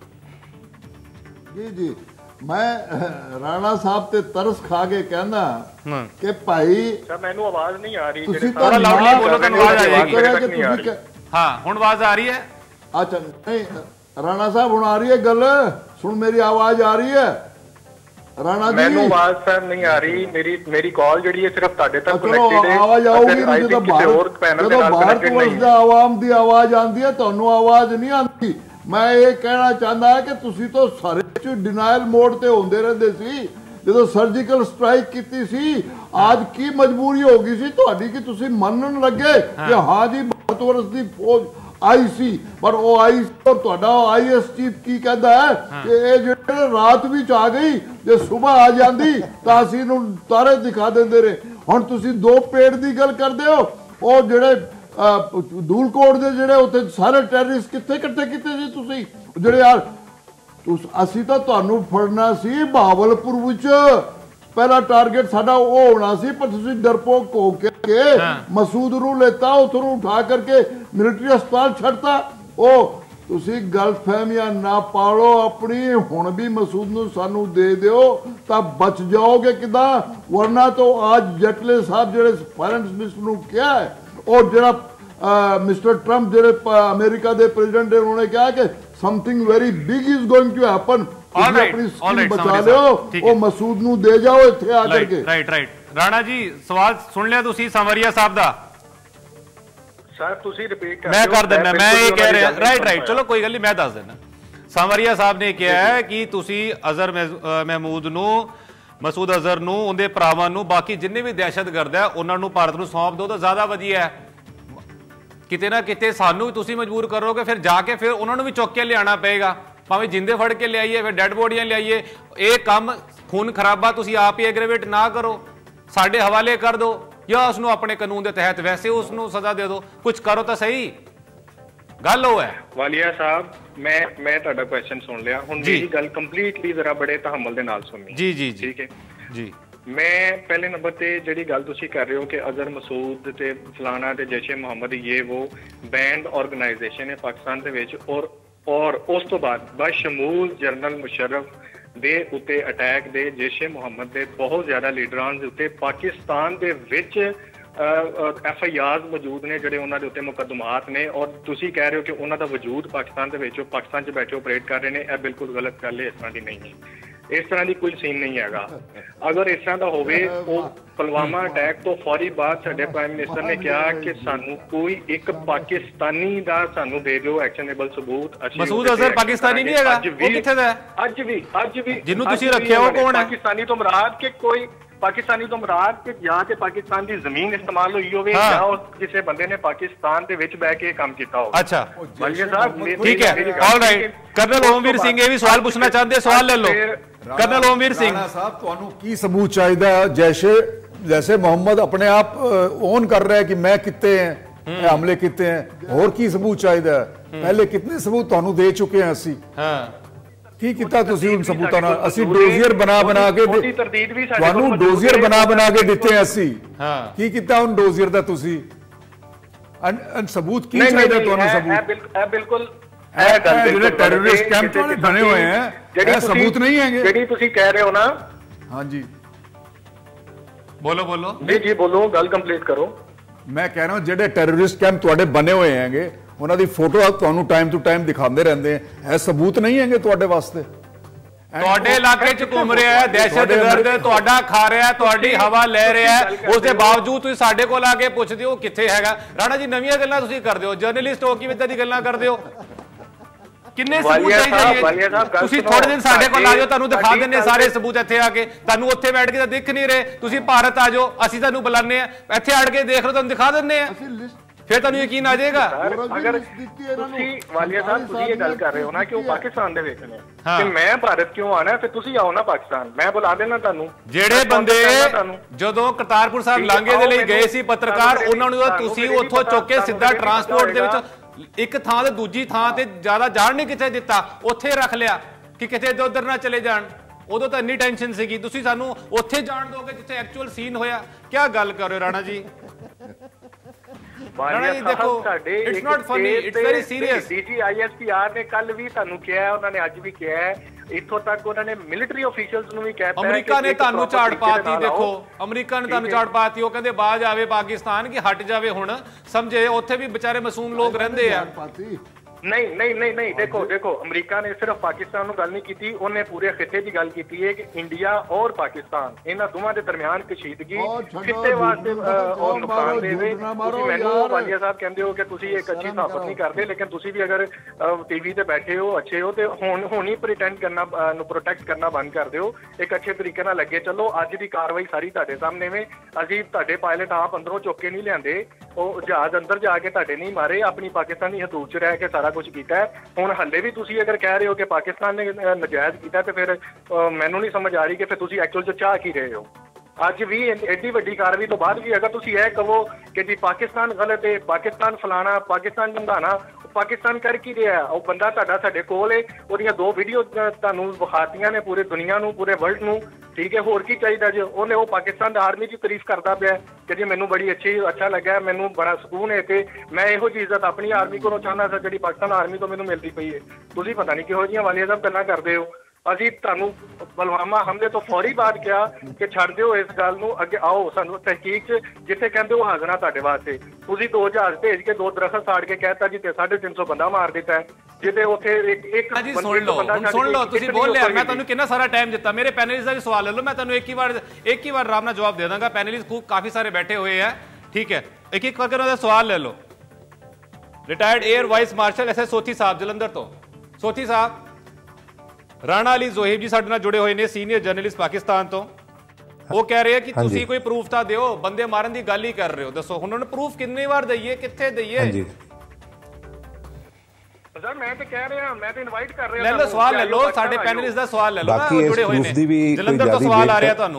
ਜੀ ਮੈਂ ਰਾਣਾ ਸਾਹਿਬ ਤੇ ਤਰਸ ਖਾ ਕੇ ਕਹਿੰਦਾ ਕਿ ਭਾਈ ਮੈਨੂੰ ਆਵਾਜ਼ ਨਹੀਂ ਆ ਰਹੀ, ਤੁਸੀਂ ਥੋੜਾ ਲਾਊਡਲੀ ਬੋਲੋ ਤਾਂ ਆਵਾਜ਼ ਆਏਗੀ। ਹਾਂ ਹੁਣ ਆਵਾਜ਼ ਆ ਰਹੀ ਹੈ। अच्छा नहीं राणा साहब हुण आ रही है गल? सुन मेरी आवाज आ रही है राणा जी? मैनू आवाज सर नहीं आ रही, मेरी कॉल जिहड़ी है सिर्फ तुहाडे तक कनेक्टेड है। आवाज आऊगी जदों भारत वर्ष दा आवाम दी आवाज आंदी है, तुहानू आवाज नहीं आंदी। मैं ये कहना चाहता है कि तुसी तो सारे च डिनाइल मोड ते होंदे रहंदे सी। ਜਦੋਂ ਸਰਜੀਕਲ ਸਟ੍ਰਾਈਕ ਕੀਤੀ ਸੀ। ਅੱਜ ਕੀ ਮਜਬੂਰੀ ਹੋ ਗਈ ਸੀ ਤੁਹਾਡੀ ਕਿ ਤੁਸੀਂ ਮੰਨਣ ਲੱਗੇ ਕਿ ਹਾਂ ਜੀ 7 ਵਰਸ ਦੀ ਫੌਜ आई सी, पर वो आई और ਤੁਹਾਡਾ IS ਚੀਫ ਕੀ ਕਹਿੰਦਾ ਹੈ ਕਿ ਇਹ ਜਿਹੜੇ ਰਾਤ ਵਿੱਚ ਆ ਗਈ ਜੇ ਸਵੇਰ ਆ ਜਾਂਦੀ ਤਾਂ ਅਸੀਂ ਨੂੰ ਤਾਰੇ ਦਿਖਾ ਦਿੰਦੇ ਰਹੇ। ਹੁਣ ਤੁਸੀਂ 2 ਪੇੜ ਦੀ ਗੱਲ ਕਰਦੇ ਹੋ। ਉਹ ਜਿਹੜੇ ਧੂਲਕੋਟ ਦੇ ਜਿਹੜੇ ਉੱਥੇ ਸਾਰੇ ਟੈਰਰਿਸਟ ਕਿੱਥੇ ਇਕੱਠੇ ਕੀਤੇ ਸੀ ਤੁਸੀਂ? ਜਿਹੜੇ ਯਾਰ ਅਸੀਂ ਤਾਂ ਤੁਹਾਨੂੰ ਫੜਨਾ ਸੀ ਬਹਾਵਲਪੁਰ ਵਿੱਚ, ਪਹਿਲਾ ਟਾਰਗੇਟ ਸਾਡਾ ਉਹ ਹੋਣਾ ਸੀ, ਪਰ ਤੁਸੀਂ ਡਰਪੋਕ ਹੋ ਕੇ ਮਸੂਦ ਨੂੰ ਲੈਤਾ, ਉਥੋਂ ਉਠਾ ਕਰਕੇ ਮਿਲਟਰੀ ਹਸਪਤਾਲ ਛੱਡਤਾ। ਉਹ ਤੁਸੀਂ ਗਲਤਫਹਿਮੀਆਂ ਨਾ ਪਾਲੋ ਆਪਣੀ, ਹੁਣ ਵੀ ਮਸੂਦ ਨੂੰ ਸਾਨੂੰ ਦੇ ਦਿਓ ਤਾਂ ਬਚ ਜਾਓਗੇ ਕਿਦਾਂ, ਵਰਨਾ ਤਾਂ ਅੱਜ ਜਟਲੇ ਸਾਹਿਬ ਜਿਹੜੇ ਫਾਈਨੈਂਸ ਮਿਨਿਸਟਰ ਨੂੰ ਕਿਹਾ ਹੈ, ਉਹ ਜਿਹੜਾ ਮਿਸਟਰ ਟਰੰਪ ਜਿਹੜੇ ਅਮਰੀਕਾ ਦੇ ਪ੍ਰੈਜ਼ੀਡੈਂਟ ਨੇ, ਉਹਨਾਂ ਨੇ ਕਿਹਾ ਕਿ something very big is going to happen, ਆਪਣੀ ਸਕਿਨ ਬਚਾ ਲਿਓ, ਉਹ ਮਸੂਦ ਨੂੰ ਦੇ ਜਾਓ ਇੱਥੇ ਆ ਕਰਕੇ। ਰਾਈਟ ਰਾਣਾ ਜੀ, ਸਵਾਲ ਸੁਣ ਲਿਆ ਤੁਸੀਂ ਸੰਵਰੀਆ ਸਾਹਿਬ ਦਾ? ਸਰ ਤੁਸੀਂ ਰਿਪੀਟ ਕਰ, ਮੈਂ ਕਰ ਦਿੰਦਾ, ਮੈਂ ਇਹ ਕਹਿ ਰਿਹਾ। ਰਾਈਟ ਚਲੋ ਕੋਈ ਗੱਲ ਨਹੀਂ, ਮੈਂ ਦੱਸ ਦਿੰਦਾ। ਸੰਵਰੀਆ ਸਾਹਿਬ ਨੇ ਕਿਹਾ ਹੈ ਕਿ ਤੁਸੀਂ ਅਜ਼ਹਰ ਮਹਿਮੂਦ ਨੂੰ, ਮਸੂਦ ਅਜ਼ਹਰ ਨੂੰ, ਉਹਦੇ ਭਰਾਵਾਂ ਨੂੰ, ਬਾਕੀ ਜਿੰਨੇ ਵੀ ਦਹਿਸ਼ਤਗਰਦ ਹੈ ਉਹਨਾਂ ਨੂੰ ਭਾਰਤ ਨੂੰ ਸੌਂਪ ਦਿਓ ਤਾਂ ਜ਼ਿਆਦਾ ਵਧੀਆ ਹੈ। ਕਿਤੇ ਨਾ ਕਿਤੇ ਸਾਨੂੰ ਵੀ ਤੁਸੀਂ ਮਜਬੂਰ ਕਰੋਗੇ, ਫਿਰ ਜਾ ਕੇ ਫਿਰ ਉਹਨਾਂ ਨੂੰ ਵੀ ਚੁੱਕ ਕੇ ਲਿਆਉਣਾ ਪਏਗਾ, ਭਾਵੇਂ ਜਿੰਦੇ ਫੜ ਕੇ ਲਿਆਈਏ, ਫਿਰ ਡੈਡ ਬੋਡੀਆਂ ਲਿਆਈਏ। ਇਹ ਕੰਮ ਖੂਨ ਖਰਾਬਾ ਤੁਸੀਂ ਆਪ ਹੀ ਐਗਰੀਵੇਟ ਨਾ ਕਰੋ, ਸਾਡੇ ਹਵਾਲੇ ਕਰ ਦਿਓ, ਜਾਂ ਉਸਨੂੰ ਆਪਣੇ ਕਾਨੂੰਨ ਦੇ ਤਹਿਤ ਵੈਸੇ ਉਸਨੂੰ ਸਜ਼ਾ ਦੇ ਦਿਓ, ਕੁਝ ਕਰੋ ਤਾਂ ਸਹੀ। ਗੱਲ ਉਹ ਹੈ। ਵਾਲੀਆ ਸਾਹਿਬ, ਮੈਂ ਤੁਹਾਡਾ ਕੁਐਸਚਨ ਸੁਣ ਲਿਆ, ਹੁਣ ਮੇਰੀ ਗੱਲ ਕੰਪਲੀਟਲੀ ਜ਼ਰਾ ਬੜੇ ਤਹੱਮਲ ਦੇ ਨਾਲ ਸੁਣਨੀ। ਜੀ ਠੀਕ ਹੈ ਜੀ। ਮੈਂ ਪਹਿਲੇ ਨੰਬਰ ਤੇ ਜਿਹੜੀ ਗੱਲ ਤੁਸੀਂ ਕਰ ਰਹੇ ਹੋ ਕਿ ਅਜ਼ਹਰ ਮਸੂਦ ਤੇ ਫਲਾਣਾ ਤੇ ਜੈਸ਼ੇ ਮੁਹੰਮਦ ਇਹ ਉਹ ਬੈਂਡ ਆਰਗੇਨਾਈਜੇਸ਼ਨ ਹੈ ਪਾਕਿਸਤਾਨ ਦੇ ਵਿੱਚ, ਔਰ ਉਸ ਤੋਂ ਬਾਅਦ ਬਸ਼ਮੂਲ ਜਨਰਲ ਮੁਸ਼ਰਫ ਦੇ ਉੱਤੇ ਅਟੈਕ ਦੇ ਜੈਸ਼ੇ ਮੁਹੰਮਦ ਦੇ ਬਹੁਤ ਜ਼ਿਆਦਾ ਲੀਡਰਾਂ ਦੇ ਉੱਤੇ ਪਾਕਿਸਤਾਨ ਦੇ ਵਿੱਚ FIRs ਮੌਜੂਦ ਨੇ, ਜਿਹੜੇ ਉਹਨਾਂ ਦੇ ਉੱਤੇ ਮੁਕੱਦਮਾਤ ਨੇ, ਔਰ ਤੁਸੀਂ ਕਹਿ ਰਹੇ ਹੋ ਕਿ ਉਹਨਾਂ ਦਾ ਵਜੂਦ ਪਾਕਿਸਤਾਨ ਦੇ ਵਿੱਚ, ਪਾਕਿਸਤਾਨ 'ਚ ਬੈਠੇ ਆਪਰੇਟ ਕਰ ਰਹੇ ਨੇ। ਇਹ ਬਿਲਕੁਲ ਗਲਤ ਗੱਲ ਹੈ, ਇਸ ਤਰ੍ਹਾਂ ਦੀ ਨਹੀਂ ਹੈ, ਇਸ ਤਰ੍ਹਾਂ ਦੀ ਕੋਈ ਸੀਨ ਨਹੀਂ ਹੈਗਾ। ਅਗਰ ਇਸ ਤਰ੍ਹਾਂ ਦਾ ਹੋਵੇ, ਉਹ ਪੁਲਵਾਮਾ ਅਟੈਕ ਤੋਂ ਫੌਰੀ ਬਾਅਦ ਸਾਡੇ ਪ੍ਰਾਈਮ ਮਿਨਿਸਟਰ ਨੇ ਕਿਹਾ ਕਿ ਸਾਨੂੰ ਕੋਈ ਇੱਕ ਪਾਕਿਸਤਾਨੀ ਦਾ ਸਾਨੂੰ ਦੇ ਦਿਓ ਐਕਸ਼ਨੇਬਲ ਸਬੂਤ। ਮਸੂਦ ਅਜ਼ਹਰ ਪਾਕਿਸਤਾਨੀ ਨਹੀਂ ਹੈਗਾ, ਉਹ ਕਿੱਥੇ ਦਾ ਹੈ? ਅੱਜ ਵੀ ਜਿਹਨੂੰ ਤੁਸੀਂ ਰੱਖਿਆ ਉਹ ਕੌਣ ਹੈ? ਪਾਕਿਸਤਾਨੀ ਤੋਂ ਮੁਰਾਦ ਕਿ ਕੋਈ ਪਾਕਿਸਤਾਨੀ ਤੋਂ ਮੁਰਾਦ ਕਿ ਜਾਂ ਤੇ ਪਾਕਿਸਤਾਨ ਦੀ ਜ਼ਮੀਨ ਇਸਤੇਮਾਲ ਹੋਈ ਹੋਵੇ ਜਾਂ ਕਿਸੇ ਬੰਦੇ ਨੇ ਪਾਕਿਸਤਾਨ ਦੇ ਵਿੱਚ ਬਹਿ ਕੇ ਕੰਮ ਕੀਤਾ ਹੋਵੇ। ਅੱਛਾ ਵਾਲੀਆ ਸਾਹਿਬ, ਠੀਕ ਹੈ, all right. Colonel Omvir Singh ਇਹ ਵੀ ਸਵਾਲ ਪੁੱਛਣਾ ਚਾਹੁੰਦੇ, ਸਵਾਲ ਲੈ ਲਓ। ਕਰਨਲ ਓਮਵੀਰ ਸਿੰਘ ਸਾਹਿਬ, ਤੁਹਾਨੂੰ ਕੀ ਸਬੂਤ ਚਾਹੀਦਾ? जैसे मोहम्मद अपने आप ओन कर रहा है कि मैं कितने हैं हमले कितने हैं, और की सबूत चाहिए? पहले कितने सबूत ਤੁਹਾਨੂੰ ਦੇ ਚੁੱਕੇ ਹਾਂ ਅਸੀਂ। ਕੀ ਕੀਤਾ ਤੁਸੀਂ ਉਹਨਾਂ ਸਬੂਤਾਂ ਨਾਲ? ਅਸੀਂ ਡੋਜ਼ੀਅਰ ਬਣਾ ਕੇ ਤੁਹਾਨੂੰ ਡੋਜ਼ੀਅਰ ਬਣਾ ਕੇ ਦਿੱਤੇ ਅਸੀਂ। ਕੀ ਕੀਤਾ ਉਹਨਾਂ ਡੋਜ਼ੀਅਰ ਦਾ ਤੁਸੀਂ? ਸਬੂਤ ਕੀ ਚਾਹੀਦਾ ਤੁਹਾਨੂੰ? ਸਬੂਤ ਇਹ ਬਿਲਕੁਲ ਜਿਹੜੇ ਟੈਰਰਿਸਟ ਕੈਂਪ ਬਣੇ ਹੋਏ ਹੈ, ਇਹ ਸਬੂਤ ਨਹੀਂ ਹੈਗੇ ਜਿਹੜੀ ਤੁਸੀਂ ਕਹਿ ਰਹੇ ਹੋ ਨਾ। ਹਾਂਜੀ ਬੋਲੋ ਜੀ ਬੋਲੋ, ਗੱਲ ਕੰਪਲੀਟ ਕਰੋ। ਮੈਂ ਕਹਿ ਰਿਹਾ ਜਿਹੜੇ ਟੈਰਰਿਸਟ ਕੈਂਪ ਤੁਹਾਡੇ ਬਣੇ ਹੋਏ ਹੈਗੇ, ਉਹਨਾਂ ਦੀ ਫੋਟੋ ਤੁਹਾਨੂੰ ਟਾਈਮ ਟੂ ਟਾਈਮ ਦਿਖਾਉਂਦੇ ਰਹਿੰਦੇ ਆ, ਇਹ ਸਬੂਤ ਨਹੀਂ ਹੈਗੇ ਤੁਹਾਡੇ ਵਾਸਤੇ? ਤੁਹਾਡੇ ਇਲਾਕੇ 'ਚ ਘੁੰਮ ਰਿਹਾ ਹੈ ਦਹਿਸ਼ਤਗਰਦ, ਤੁਹਾਡਾ ਖਾ ਰਿਹਾ, ਤੁਹਾਡੀ ਹਵਾ ਲੈ ਰਿਹਾ, ਉਸ ਦੇ ਬਾਵਜੂਦ ਤੁਸੀਂ ਸਾਡੇ ਕੋਲ ਆ ਕੇ ਪੁੱਛਦੇ ਹੋ ਕਿੱਥੇ ਹੈਗਾ। ਰਾਣਾ ਜੀ, ਨਵੀਆਂ ਗੱਲਾਂ ਤੁਸੀਂ ਕਰਦੇ ਹੋ, ਜਰਨਲਿਸਟ ਹੋ ਕਿਵੇਂ ਇਦਾਂ ਦੀ ਗੱਲਾਂ ਕਰਦੇ ਹੋ? ਕਿੰਨੇ ਸਬੂਤ ਚਾਹੀਦੇ? ਤੁਸੀਂ ਥੋੜੇ ਦਿਨ ਸਾਡੇ ਕੋਲ ਆ ਜਾਓ, ਤੁਹਾਨੂੰ ਦਿਖਾ ਦਿੰਦੇ ਸਾਰੇ ਸਬੂਤ। ਇੱਥੇ ਆ ਕੇ ਤੁਹਾਨੂੰ ਉੱਥੇ ਬੈਠ ਕੇ ਤਾਂ ਦਿਖ ਨਹੀਂ ਰਹੇ, ਤੁਸੀਂ ਭਾਰਤ ਆ ਜਾਓ, ਅਸੀਂ ਤੁਹਾਨੂੰ ਬੁਲਾਉਂਦੇ ਆ, ਇੱਥੇ ਅੜ ਕੇ ਦੇਖ ਲਓ, ਤੁਹਾਨੂੰ ਦਿਖਾ ਦਿੰਦੇ ਆ, ਫਿਰ ਤੁਹਾਨੂੰ ਯਕੀਨ ਆ ਜਾਏਗਾ। ਅਗਰ ਤੁਸੀਂ ਵਾਲੀਆ ਸਾਹਿਬ ਤੁਸੀਂ ਇਹ ਗੱਲ ਕਰ ਰਹੇ ਹੋ ਨਾ ਕਿ ਉਹ ਪਾਕਿਸਤਾਨ ਦੇ ਵਿੱਚ ਨੇ ਤੇ ਮੈਂ ਭਾਰਤ ਕਿਉਂ ਆਣਾ, ਫਿਰ ਤੁਸੀਂ ਆਓ ਨਾ ਪਾਕਿਸਤਾਨ, ਮੈਂ ਬੁਲਾ ਦੇਣਾ ਤੁਹਾਨੂੰ। ਜਿਹੜੇ ਬੰਦੇ ਜਦੋਂ ਕਰਤਾਰਪੁਰ ਸਾਹਿਬ ਲਾਂਘੇ ਦੇ ਲਈ ਗਏ ਸੀ ਪੱਤਰਕਾਰ, ਉਹਨਾਂ ਨੂੰ ਤੁਸੀਂ ਉੱਥੋਂ ਚੁੱਕ ਕੇ ਸਿੱਧਾ ਟਰਾਂਸਪੋਰਟ ਦੇ ਵਿੱਚ ਇੱਕ ਥਾਂ ਤੇ ਦੂਜੀ ਥਾਂ ਤੇ ਜ਼ਿਆਦਾ ਜਾਣ ਨਹੀਂ ਕਿੱਥੇ ਦਿੱਤਾ, ਉੱਥੇ ਰੱਖ ਲਿਆ ਕਿ ਕਿਤੇ ਇੱਧਰ ਉੱਧਰ ਨਾ ਚਲੇ ਜਾਣ। ਉਦੋਂ ਤਾਂ ਇੰਨੀ ਟੈਨਸ਼ਨ ਸੀਗੀ, ਤੁਸੀਂ ਸਾਨੂੰ ਉੱਥੇ ਜਾਣ ਦੋਗੇ ਜਿੱਥੇ ਐਕਚੁਅਲ ਸੀਨ ਹੋਇਆ। ਕੀ ਗੱਲ ਕਰ ਰਹੇ ਹੋ ਰਾਣਾ ਜੀ? ਰਾਣਾ ਜੀ ਦੇਖੋ, it's not funny, it's very serious. DGISPR ਨੇ ਕੱਲ ਵੀ ਤੁਹਾਨੂੰ ਕਿਹਾ, ਉਹਨਾਂ ਨੇ ਅੱਜ ਵੀ ਕਿਹਾ, ਇੱਥੋਂ ਤੱਕ ਉਹਨਾਂ ਨੇ ਮਿਲਟਰੀ ਅਫੀਸ਼ੀਅਲਸ ਨੂੰ ਵੀ ਕਹਿਤਾ। ਅਮਰੀਕਾ ਨੇ ਤੁਹਾਨੂੰ ਝਾੜ ਪਾਤੀ, ਦੇਖੋ ਅਮਰੀਕਾ ਨੇ ਤੁਹਾਨੂੰ ਝਾੜ ਪਾਤੀ। ਉਹ ਕਹਿੰਦੇ ਬਾਜ ਆਵੇ ਪਾਕਿਸਤਾਨ ਕਿ ਹਟ ਜਾਵੇ ਹੁਣ, ਸਮਝੇ ਉੱਥੇ ਵੀ ਵਿਚਾਰੇ ਮਾਸੂਮ ਲੋਕ ਰਹਿੰਦੇ ਆ। नहीं नहीं नहीं नहीं देखो देखो अमरीका ने सिर्फ पाकिस्तान ਨੂੰ ਗੱਲ ਨਹੀਂ ਕੀਤੀ, ਉਹਨੇ ਪੂਰੇ ਖਿੱਤੇ ਦੀ ਗੱਲ ਕੀਤੀ ਹੈ ਕਿ ਇੰਡੀਆ ਔਰ ਪਾਕਿਸਤਾਨ ਇਹਨਾਂ ਦੋਵਾਂ ਦੇ ਦਰਮਿਆਨ ਕਸ਼ੀਦਗੀ ਖਿੱਤੇ ਵਾਸਤੇ ਔਰ ਨੁਕਸਾਨ ਦੇਵੇ। ਤੁਸੀਂ ਮੈਨੂੰ ਵਾਲੀਆ ਸਾਹਿਬ ਕਹਿੰਦੇ ਹੋ ਕਿ ਤੁਸੀਂ ਇੱਕ ਅੱਛੀ ਸਾਫਤ ਨਹੀਂ ਕਰਦੇ, ਲੇਕਿਨ ਤੁਸੀਂ ਵੀ ਅਗਰ ਟੀਵੀ ਤੇ ਬੈਠੇ ਹੋ ਅੱਛੇ ਹੋ ਤੇ ਹੁਣ ਹੀ ਪ੍ਰੀਟੈਂਡ ਕਰਨਾ ਨੂੰ ਪ੍ਰੋਟੈਕਟ ਕਰਨਾ ਬੰਦ ਕਰ ਦਿਓ, ਇੱਕ ਅੱਛੇ ਤਰੀਕੇ ਨਾਲ ਲੱਗੇ ਚੱਲੋ। ਅੱਜ ਦੀ ਕਾਰਵਾਈ ਸਾਰੀ ਤੁਹਾਡੇ ਸਾਹਮਣੇ ਵੇ, ਅਸੀਂ ਤੁਹਾਡੇ ਪਾਇਲਟ ਆਪ ਅੰਦਰੋਂ ਚੁੱਕ ਕੇ ਨਹੀਂ ਲਿਆਂਦੇ, ਉਹ ਜਹਾਜ਼ ਅੰਦਰ ਜਾ ਕੇ ਤੁਹਾਡੇ ਨਹੀਂ ਮਾਰੇ, ਆਪਣੀ ਪਾਕਿਸਤਾਨੀ ਹਦੂਦ 'ਚ ਰਹਿ ਕੇ ਸਾਰਾ ਕੁਝ ਕੀਤਾ ਹੈ। ਹੁਣ ਹੱਲੇ ਵੀ ਤੁਸੀਂ ਅਗਰ ਕਹਿ ਰਹੇ ਹੋ ਕਿ ਪਾਕਿਸਤਾਨ ਨੇ ਨਜਾਇਜ਼ ਕੀਤਾ ਤੇ ਫਿਰ ਮੈਨੂੰ ਨਹੀਂ ਸਮਝ ਆ ਰਹੀ ਕਿ ਫਿਰ ਤੁਸੀਂ ਐਕਚੁਅਲ 'ਚ ਚਾਹ ਕੀ ਰਹੇ ਹੋ। ਅੱਜ ਵੀ ਐਡੀ ਵੱਡੀ ਕਾਰਵਾਈ ਤੋਂ ਬਾਅਦ ਵੀ ਅਗਰ ਤੁਸੀਂ ਇਹ ਕਹੋ ਕਿ ਜੀ ਪਾਕਿਸਤਾਨ ਗਲਤ ਹੈ, ਪਾਕਿਸਤਾਨ ਫਲਾਣਾ, ਪਾਕਿਸਤਾਨ ਧਮਕਾਣਾ, ਪਾਕਿਸਤਾਨ ਕਰ ਕੀ ਰਿਹਾ? ਉਹ ਬੰਦਾ ਤੁਹਾਡਾ ਸਾਡੇ ਕੋਲ ਹੈ, ਉਹਦੀਆਂ 2 ਵੀਡੀਓ ਤੁਹਾਨੂੰ ਵਿਖਾਤੀਆਂ ਨੇ ਪੂਰੇ ਦੁਨੀਆ ਨੂੰ, ਪੂਰੇ ਵਰਲਡ ਨੂੰ, ਠੀਕ ਹੈ। ਹੋਰ ਕੀ ਚਾਹੀਦਾ ਜੀ? ਉਹਨੇ ਉਹ ਪਾਕਿਸਤਾਨ ਦੀ ਆਰਮੀ ਦੀ ਤਾਰੀਫ ਕਰਦਾ ਪਿਆ ਕਿ ਜੀ ਮੈਨੂੰ ਬੜੀ ਅੱਛਾ ਲੱਗਾ, ਮੈਨੂੰ ਬੜਾ ਸਕੂਨ ਹੈ ਤੇ ਮੈਂ ਇਹੋ ਜਿਹੀ ਇੱਜ਼ਤ ਆਪਣੀ ਆਰਮੀ ਕੋਲੋਂ ਚਾਹੁੰਦਾ ਸੀ ਜਿਹੜੀ ਪਾਕਿਸਤਾਨ ਆਰਮੀ ਤੋਂ ਮੈਨੂੰ ਮਿਲਦੀ ਪਈ ਹੈ। ਤੁਸੀਂ ਪਤਾ ਨਹੀਂ ਕਿਹੋ ਜਿਹੀਆਂ ਵਾਲੀਆਂ ਸਭ ਗੱਲਾਂ ਕਰਦੇ ਹੋ। ਅਸੀਂ ਤੁਹਾਨੂੰ ਪੁਲਵਾਮਾ ਹਮਲੇ ਤੋਂ ਫੌਰੀ ਬਾਅਦ ਕਿਹਾ ਕਿ ਛੱਡ ਦਿਓ ਇਸ ਗੱਲ ਨੂੰ, ਅੱਗੇ ਆਓ ਸਾਨੂੰ ਤਹਿਕੀਕ 'ਚ ਜਿੱਥੇ ਕਹਿੰਦੇ ਉਹ ਹਾਜ਼ਰ ਆ ਤੁਹਾਡੇ ਵਾਸਤੇ। ਤੁਸੀਂ 2 ਜਹਾਜ਼ ਭੇਜ ਕੇ 2 ਦਰਖਤ ਸਾੜ ਕੇ ਕਹਿਤਾ ਜੀ ਤੇ 350 ਬੰਦਾ ਮਾਰ ਦਿੱਤਾ, ਜਿਹਦੇ ਉੱਥੇ ਇੱਕ ਸੁਣ ਲਓ ਤੁਸੀਂ ਬੋਲ ਲਿਆ, ਮੈਂ ਤੁਹਾਨੂੰ ਕਿੰਨਾ ਸਾਰਾ ਟਾਈਮ ਦਿੱਤਾ। ਮੇਰੇ ਪੈਨਲਿਸਟ ਦਾ ਵੀ ਸਵਾਲ ਲੈ ਲਓ, ਮੈਂ ਤੁਹਾਨੂੰ ਇੱਕ ਹੀ ਵਾਰ ਆਰਾਮ ਨਾਲ ਜਵਾਬ ਦੇ ਦਾਂਗਾ। ਪੈਨਲਿਸਟ ਕਾਫੀ ਸਾਰੇ ਬੈਠੇ ਹੋਏ ਆ, ਠੀਕ ਹੈ, ਇੱਕ ਕਰਕੇ ਉਹਨਾਂ ਦਾ ਸਵਾਲ ਲੈ ਲਓ। Retired air vice marshal S Sodhi ਸਾਹਿਬ ਜਲੰਧਰ ਤੋਂ। ਸੋਥੀ ਸਾਹਿਬ, ਰਾਣਾ ਅਲੀ ਜ਼ੋਹਿਬ ਜੀ ਸਾਡੇ ਨਾਲ ਜੁੜੇ ਹੋਏ ਨੇ, ਸੀਨੀਅਰ ਜਰਨਲਿਸਟ ਪਾਕਿਸਤਾਨ ਤੋਂ। ਉਹ ਕਹਿ ਰਹੇ ਕਿ ਤੁਸੀਂ ਕੋਈ ਪ੍ਰੂਫ ਤਾਂ ਦਿਓ, ਬੰਦੇ ਮਾਰਨ ਦੀ ਗੱਲ ਹੀ ਕਰ ਰਹੇ ਹੋ, ਦੱਸੋ ਹੁਣ ਉਹਨਾਂ ਨੂੰ ਪ੍ਰੂਫ ਕਿੰਨੀ ਵਾਰ ਦਈਏ, ਕਿੱਥੇ ਦਈਏ? ਸਰ ਮੈਂ ਤਾਂ ਕਹਿ ਰਿਹਾ, ਮੈਂ ਤਾਂ ਇਨਵਾਈਟ ਕਰ ਰਿਹਾ। ਲੈ ਲਓ ਸਵਾਲ ਲੈ ਲਓ, ਸਾਡੇ ਪੈਨਲਿਸਟ ਦਾ ਸਵਾਲ ਲੈ ਲਓ, ਜੁੜੇ ਹੋਏ ਨੇ ਜਲੰਧਰ ਤੋਂ ਸਵਾਲ ਆ ਰਿਹਾ ਤੁਹਾਨੂੰ।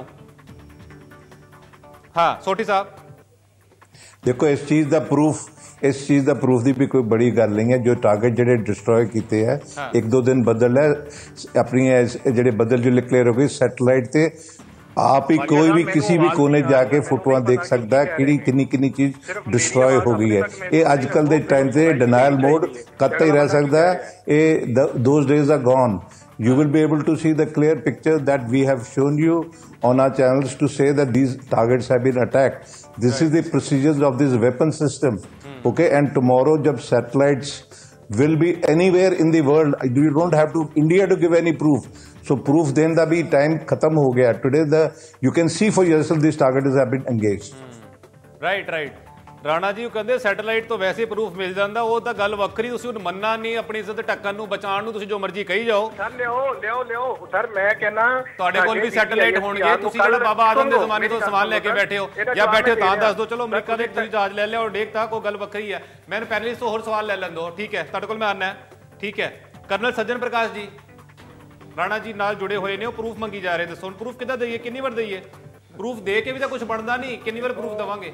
ਹਾਂ ਸੋਠੀ ਸਾਹਿਬ, ਦੇਖੋ ਇਸ ਚੀਜ਼ ਦਾ ਪ੍ਰੂਫ ਦੀ ਵੀ ਕੋਈ ਬੜੀ ਗੱਲ ਨਹੀਂ ਹੈ। ਜੋ ਟਾਰਗੇਟ ਜਿਹੜੇ ਡਿਸਟਰੋਏ ਕੀਤੇ ਹੈ, 1-2 ਦਿਨ ਬਦਲ ਹੈ ਆਪਣੀ ਜਿਹੜੇ ਬਦਲ ਜੋ ਕਲੀਅਰ ਹੋ ਗਈ ਸੈਟੇਲਾਈਟ ਤੇ आप ही कोई भी किसी भी कोने जाके फोटोआं देख सकता है कि किन्नी चीज डिस्ट्रॉय हो गई है। ये अजकल के टाइम से डिनायल मोड कद ही रह सकता है, ये those days are gone. You will be able to see the clear picture that we have shown you on our channels to say that these targets have been attacked. This is the procedures of this weapon system. Okay, and tomorrow jab satellites will be anywhere in the world, you don't have to India to give any proof. So proof then da bhi time khatam ho gaya. Today you can see for yourself these targets have been engaged. Right. Rana ji ਉਹ ਕਹਿੰਦੇ satellite ਤੋਂ ਵੈਸੇ proof ਮਿਲ ਜਾਂਦਾ, ਉਹ ਤਾਂ ਗੱਲ ਵੱਖਰੀ, ਤੁਸੀਂ ਉਹਨੂੰ ਮੰਨਣਾ ਨਹੀਂ, ਆਪਣੀ ਇੱਜ਼ਤ ਢੱਕਣ ਨੂੰ ਬਚਾਉਣ ਨੂੰ ਤੁਸੀਂ ਜੋ ਮਰਜ਼ੀ ਕਹੀ ਜਾਓ। ਸਰ ਲਿਓ ਸਰ, ਮੈਂ ਕਹਿੰਦਾ ਤੁਹਾਡੇ ਕੋਲ ਵੀ ਸੈਟੇਲਾਈਟ ਹੋਣਗੇ, ਤੁਸੀਂ ਜਿਹੜਾ ਬਾਬਾ ਆਦਮ ਦੇ ਜ਼ਮਾਨੇ ਤੋਂ ਸਮਾਨ ਲੈ ਕੇ ਬੈਠੇ ਹੋ ਜਾਂ ਬੈਠੇ ਹੋ ਤਾਂ ਦੱਸ ਦਿਓ। ਚਲੋ ਅਮਰੀਕਾ ਦੇ ਤੁਸੀਂ ਜਹਾਜ਼ ਲੈ ਲਿਆ ਔਰ ਦੇਖਤਾ, ਕੋਈ ਗੱਲ ਵੱਖਰੀ ਹੈ। ਮੈਨੂੰ ਪੈਨਲਿਸਟ ਤੋਂ ਹੋਰ ਸਵਾਲ ਲੈ ਲੈਣ ਦਿਓ, ਠੀਕ ਹੈ, ਤੁਹਾਡੇ ਕੋਲ ਮੈਂ ਆਉਣਾ, ਠੀਕ ਹੈ। ਕਰਨਲ ਸੱਜਣ ਪ੍ਰਕਾਸ਼ ਜੀ ਰਾਣਾ ਜੀ ਨਾਲ ਜੁੜੇ ਹੋਏ ਨੇ, ਉਹ ਪ੍ਰੂਫ ਮੰਗੀ ਜਾ ਰਹੇ, ਦੱਸੋ ਪ੍ਰੂਫ ਕਿੱਦਾਂ ਦਈਏ, ਕਿੰਨੀ ਵਾਰ ਦਈਏ? ਪ੍ਰੂਫ ਦੇ ਕੇ ਵੀ ਤਾਂ ਕੁਝ ਬਣਦਾ ਨਹੀਂ, ਕਿੰਨੀ ਵਾਰ ਪ੍ਰੂਫ ਦੇਵਾਂਗੇ?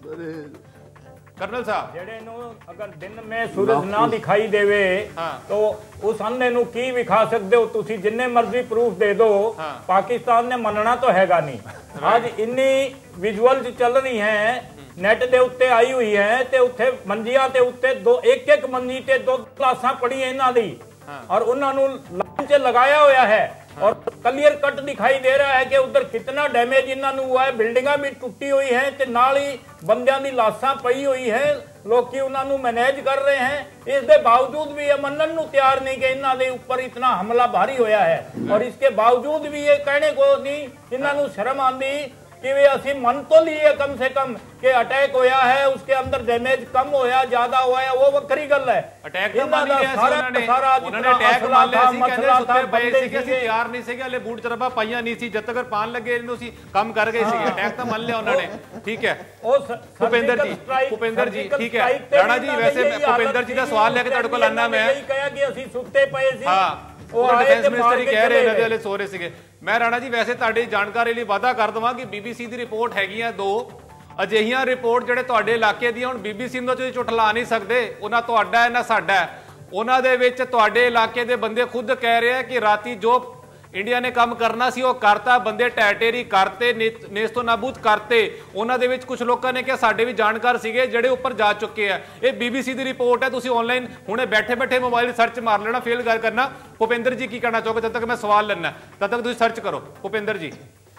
ਕਰਨਲ ਸਾਹਿਬ, ਜਿਹੜੇ ਨੂੰ ਅਗਰ ਦਿਨ ਮੈਂ ਸੂਰਜ ਨਾ ਦਿਖਾਈ ਦੇਵੇ ਤਾਂ ਉਸ ਅੰਨੇ ਨੂੰ ਕੀ ਵਿਖਾ ਸਕਦੇ ਹੋ? ਤੁਸੀਂ ਜਿੰਨੇ ਮਰਜ਼ੀ ਪ੍ਰੂਫ ਦੇ ਦਿਓ, ਪਾਕਿਸਤਾਨ ਨੇ ਮੰਨਣਾ ਤਾਂ ਹੈਗਾ ਨਹੀਂ। ਅੱਜ ਇੰਨੀ ਵਿਜ਼ੂਅਲ ਚੱਲ ਰਹੀ ਹੈ, ਨੈਟ ਦੇ ਉੱਤੇ ਆਈ ਹੋਈ ਹੈ, ਤੇ ਉੱਥੇ ਮੰਜੀਆਂ ਤੇ ਉੱਤੇ ਇੱਕ ਮੰਜੀ ਤੇ 2 ਕਲਾਸਾਂ ਪੜੀਆਂ ਇਹਨਾਂ ਦੀ, ਔਰ ਉਹਨਾਂ ਨੂੰ ਲਾਈਨ 'ਚ ਲਗਾਇਆ ਹੋਇਆ ਹੈ, और क्लियर कट दिखाई दे रहा है कि उधर कितना डैमेज इन्होंने हुआ है। बिल्डिंगां भी टूटी हुई है ते नाल ही बंदियां दी लाशां पई हुई है, लोग उन्होंने मैनेज कर रहे हैं। इस दे बावजूद भी ये मनन नूं तैयार नहीं कि इन्हां दे ऊपर इतना हमला भारी होया है, और इसके बावजूद भी ये कहने को नहीं, इन्होंने शर्म आंदी कि वे असी मन तो लिए कम से कम कि अटैक होया है, उसके अंदर डैमेज कम होया ज्यादा होया है, वो वक्री गल है। अटैक तो मान लिया उन्होंने अटैक मान लिया सी, कहंदे सुत्ते पए सी कि ਅਸੀਂ ਤਿਆਰ ਨਹੀਂ ਸੀਗੇ, ਹਲੇ ਬੂਟ ਚਰਬਾ ਪਾਈਆਂ ਨਹੀਂ ਸੀ, ਜਦ ਤੱਕ ਪਾਣ ਲੱਗੇ ਇਹਨੂੰ ਅਸੀਂ ਕੰਮ ਕਰ ਗਏ ਸੀਗੇ। ਅਟੈਕ ਤਾਂ ਮੰਨ ਲਿਆ ਉਹਨਾਂ ਨੇ, ਠੀਕ ਹੈ। ਭੁਪਿੰਦਰ ਜੀ ਠੀਕ ਹੈ। ਰਾਣਾ ਜੀ ਵੈਸੇ ਭੁਪਿੰਦਰ ਜੀ ਦਾ ਸਵਾਲ ਲੈ ਕੇ ਤੁਹਾਡੇ ਕੋਲ ਆਨਾ ਮੈਂ, ਕਿਹਾ ਕਿ ਅਸੀਂ ਸੁੱਤੇ ਪਏ ਸੀ, ਉਹ ਡਿਫੈਂਸ ਮਿਨਿਸਟਰ ਹੀ ਕਹਿ ਰਹੇ ਇਹਨਾਂ ਦੇ ਹਲੇ ਸੋ ਰਹੇ ਸੀਗੇ। ਮੈਂ ਰਾਣਾ ਜੀ ਵੈਸੇ ਤੁਹਾਡੀ ਜਾਣਕਾਰੀ ਲਈ ਵਾਅਦਾ ਕਰ ਦਵਾਂ ਕਿ BBC ਦੀ ਰਿਪੋਰਟ ਹੈਗੀਆਂ 2 ਅਜਿਹੀਆਂ ਰਿਪੋਰਟ ਜਿਹੜੇ ਤੁਹਾਡੇ ਇਲਾਕੇ ਦੀਆਂ, ਹੁਣ BBC ਨੂੰ ਤੁਸੀਂ ਝੁਠਲਾ ਨਹੀਂ ਸਕਦੇ, ਉਹਨਾਂ ਤੁਹਾਡਾ ਹੈ ਨਾ ਸਾਡਾ। ਉਹਨਾਂ ਦੇ ਵਿੱਚ ਤੁਹਾਡੇ ਇਲਾਕੇ ਦੇ ਬੰਦੇ ਖੁਦ ਕਹਿ ਰਹੇ ਆ ਕਿ ਰਾਤੀ ਜੋ ਇੰਡੀਆ ਨੇ ਕੰਮ ਕਰਨਾ ਸੀ ਉਹ ਕਰਤਾ, ਬੰਦੇ ਟੈਟੇਰੀ ਕਰਤੇ, ਨੇਸਤੋ ਨਾਬੂਦ ਕਰਤੇ। ਉਹਨਾਂ ਦੇ ਵਿੱਚ ਕੁਝ ਲੋਕਾਂ ਨੇ ਕਿਹਾ ਸਾਡੇ ਵੀ ਜਾਣਕਾਰ ਸੀਗੇ ਜਿਹੜੇ ਉੱਪਰ ਜਾ ਚੁੱਕੇ ਆ। ਇਹ BBC ਦੀ ਰਿਪੋਰਟ ਹੈ, ਤੁਸੀਂ ਆਨਲਾਈਨ ਹੁਣੇ ਬੈਠੇ ਬੈਠੇ ਮੋਬਾਈਲ ਸਰਚ ਮਾਰ ਲੈਣਾ, ਫੇਲ ਗੱਲ ਕਰਨਾ। ਭੁਪਿੰਦਰ ਜੀ ਕੀ ਕਹਿਣਾ ਚਾਹੋਗੇ? ਤਦ ਤੱਕ ਮੈਂ ਸਵਾਲ ਲੈਣਾ, ਤਦ ਤੱਕ ਤੁਸੀਂ सर्च करो। भूपेंद्र जी,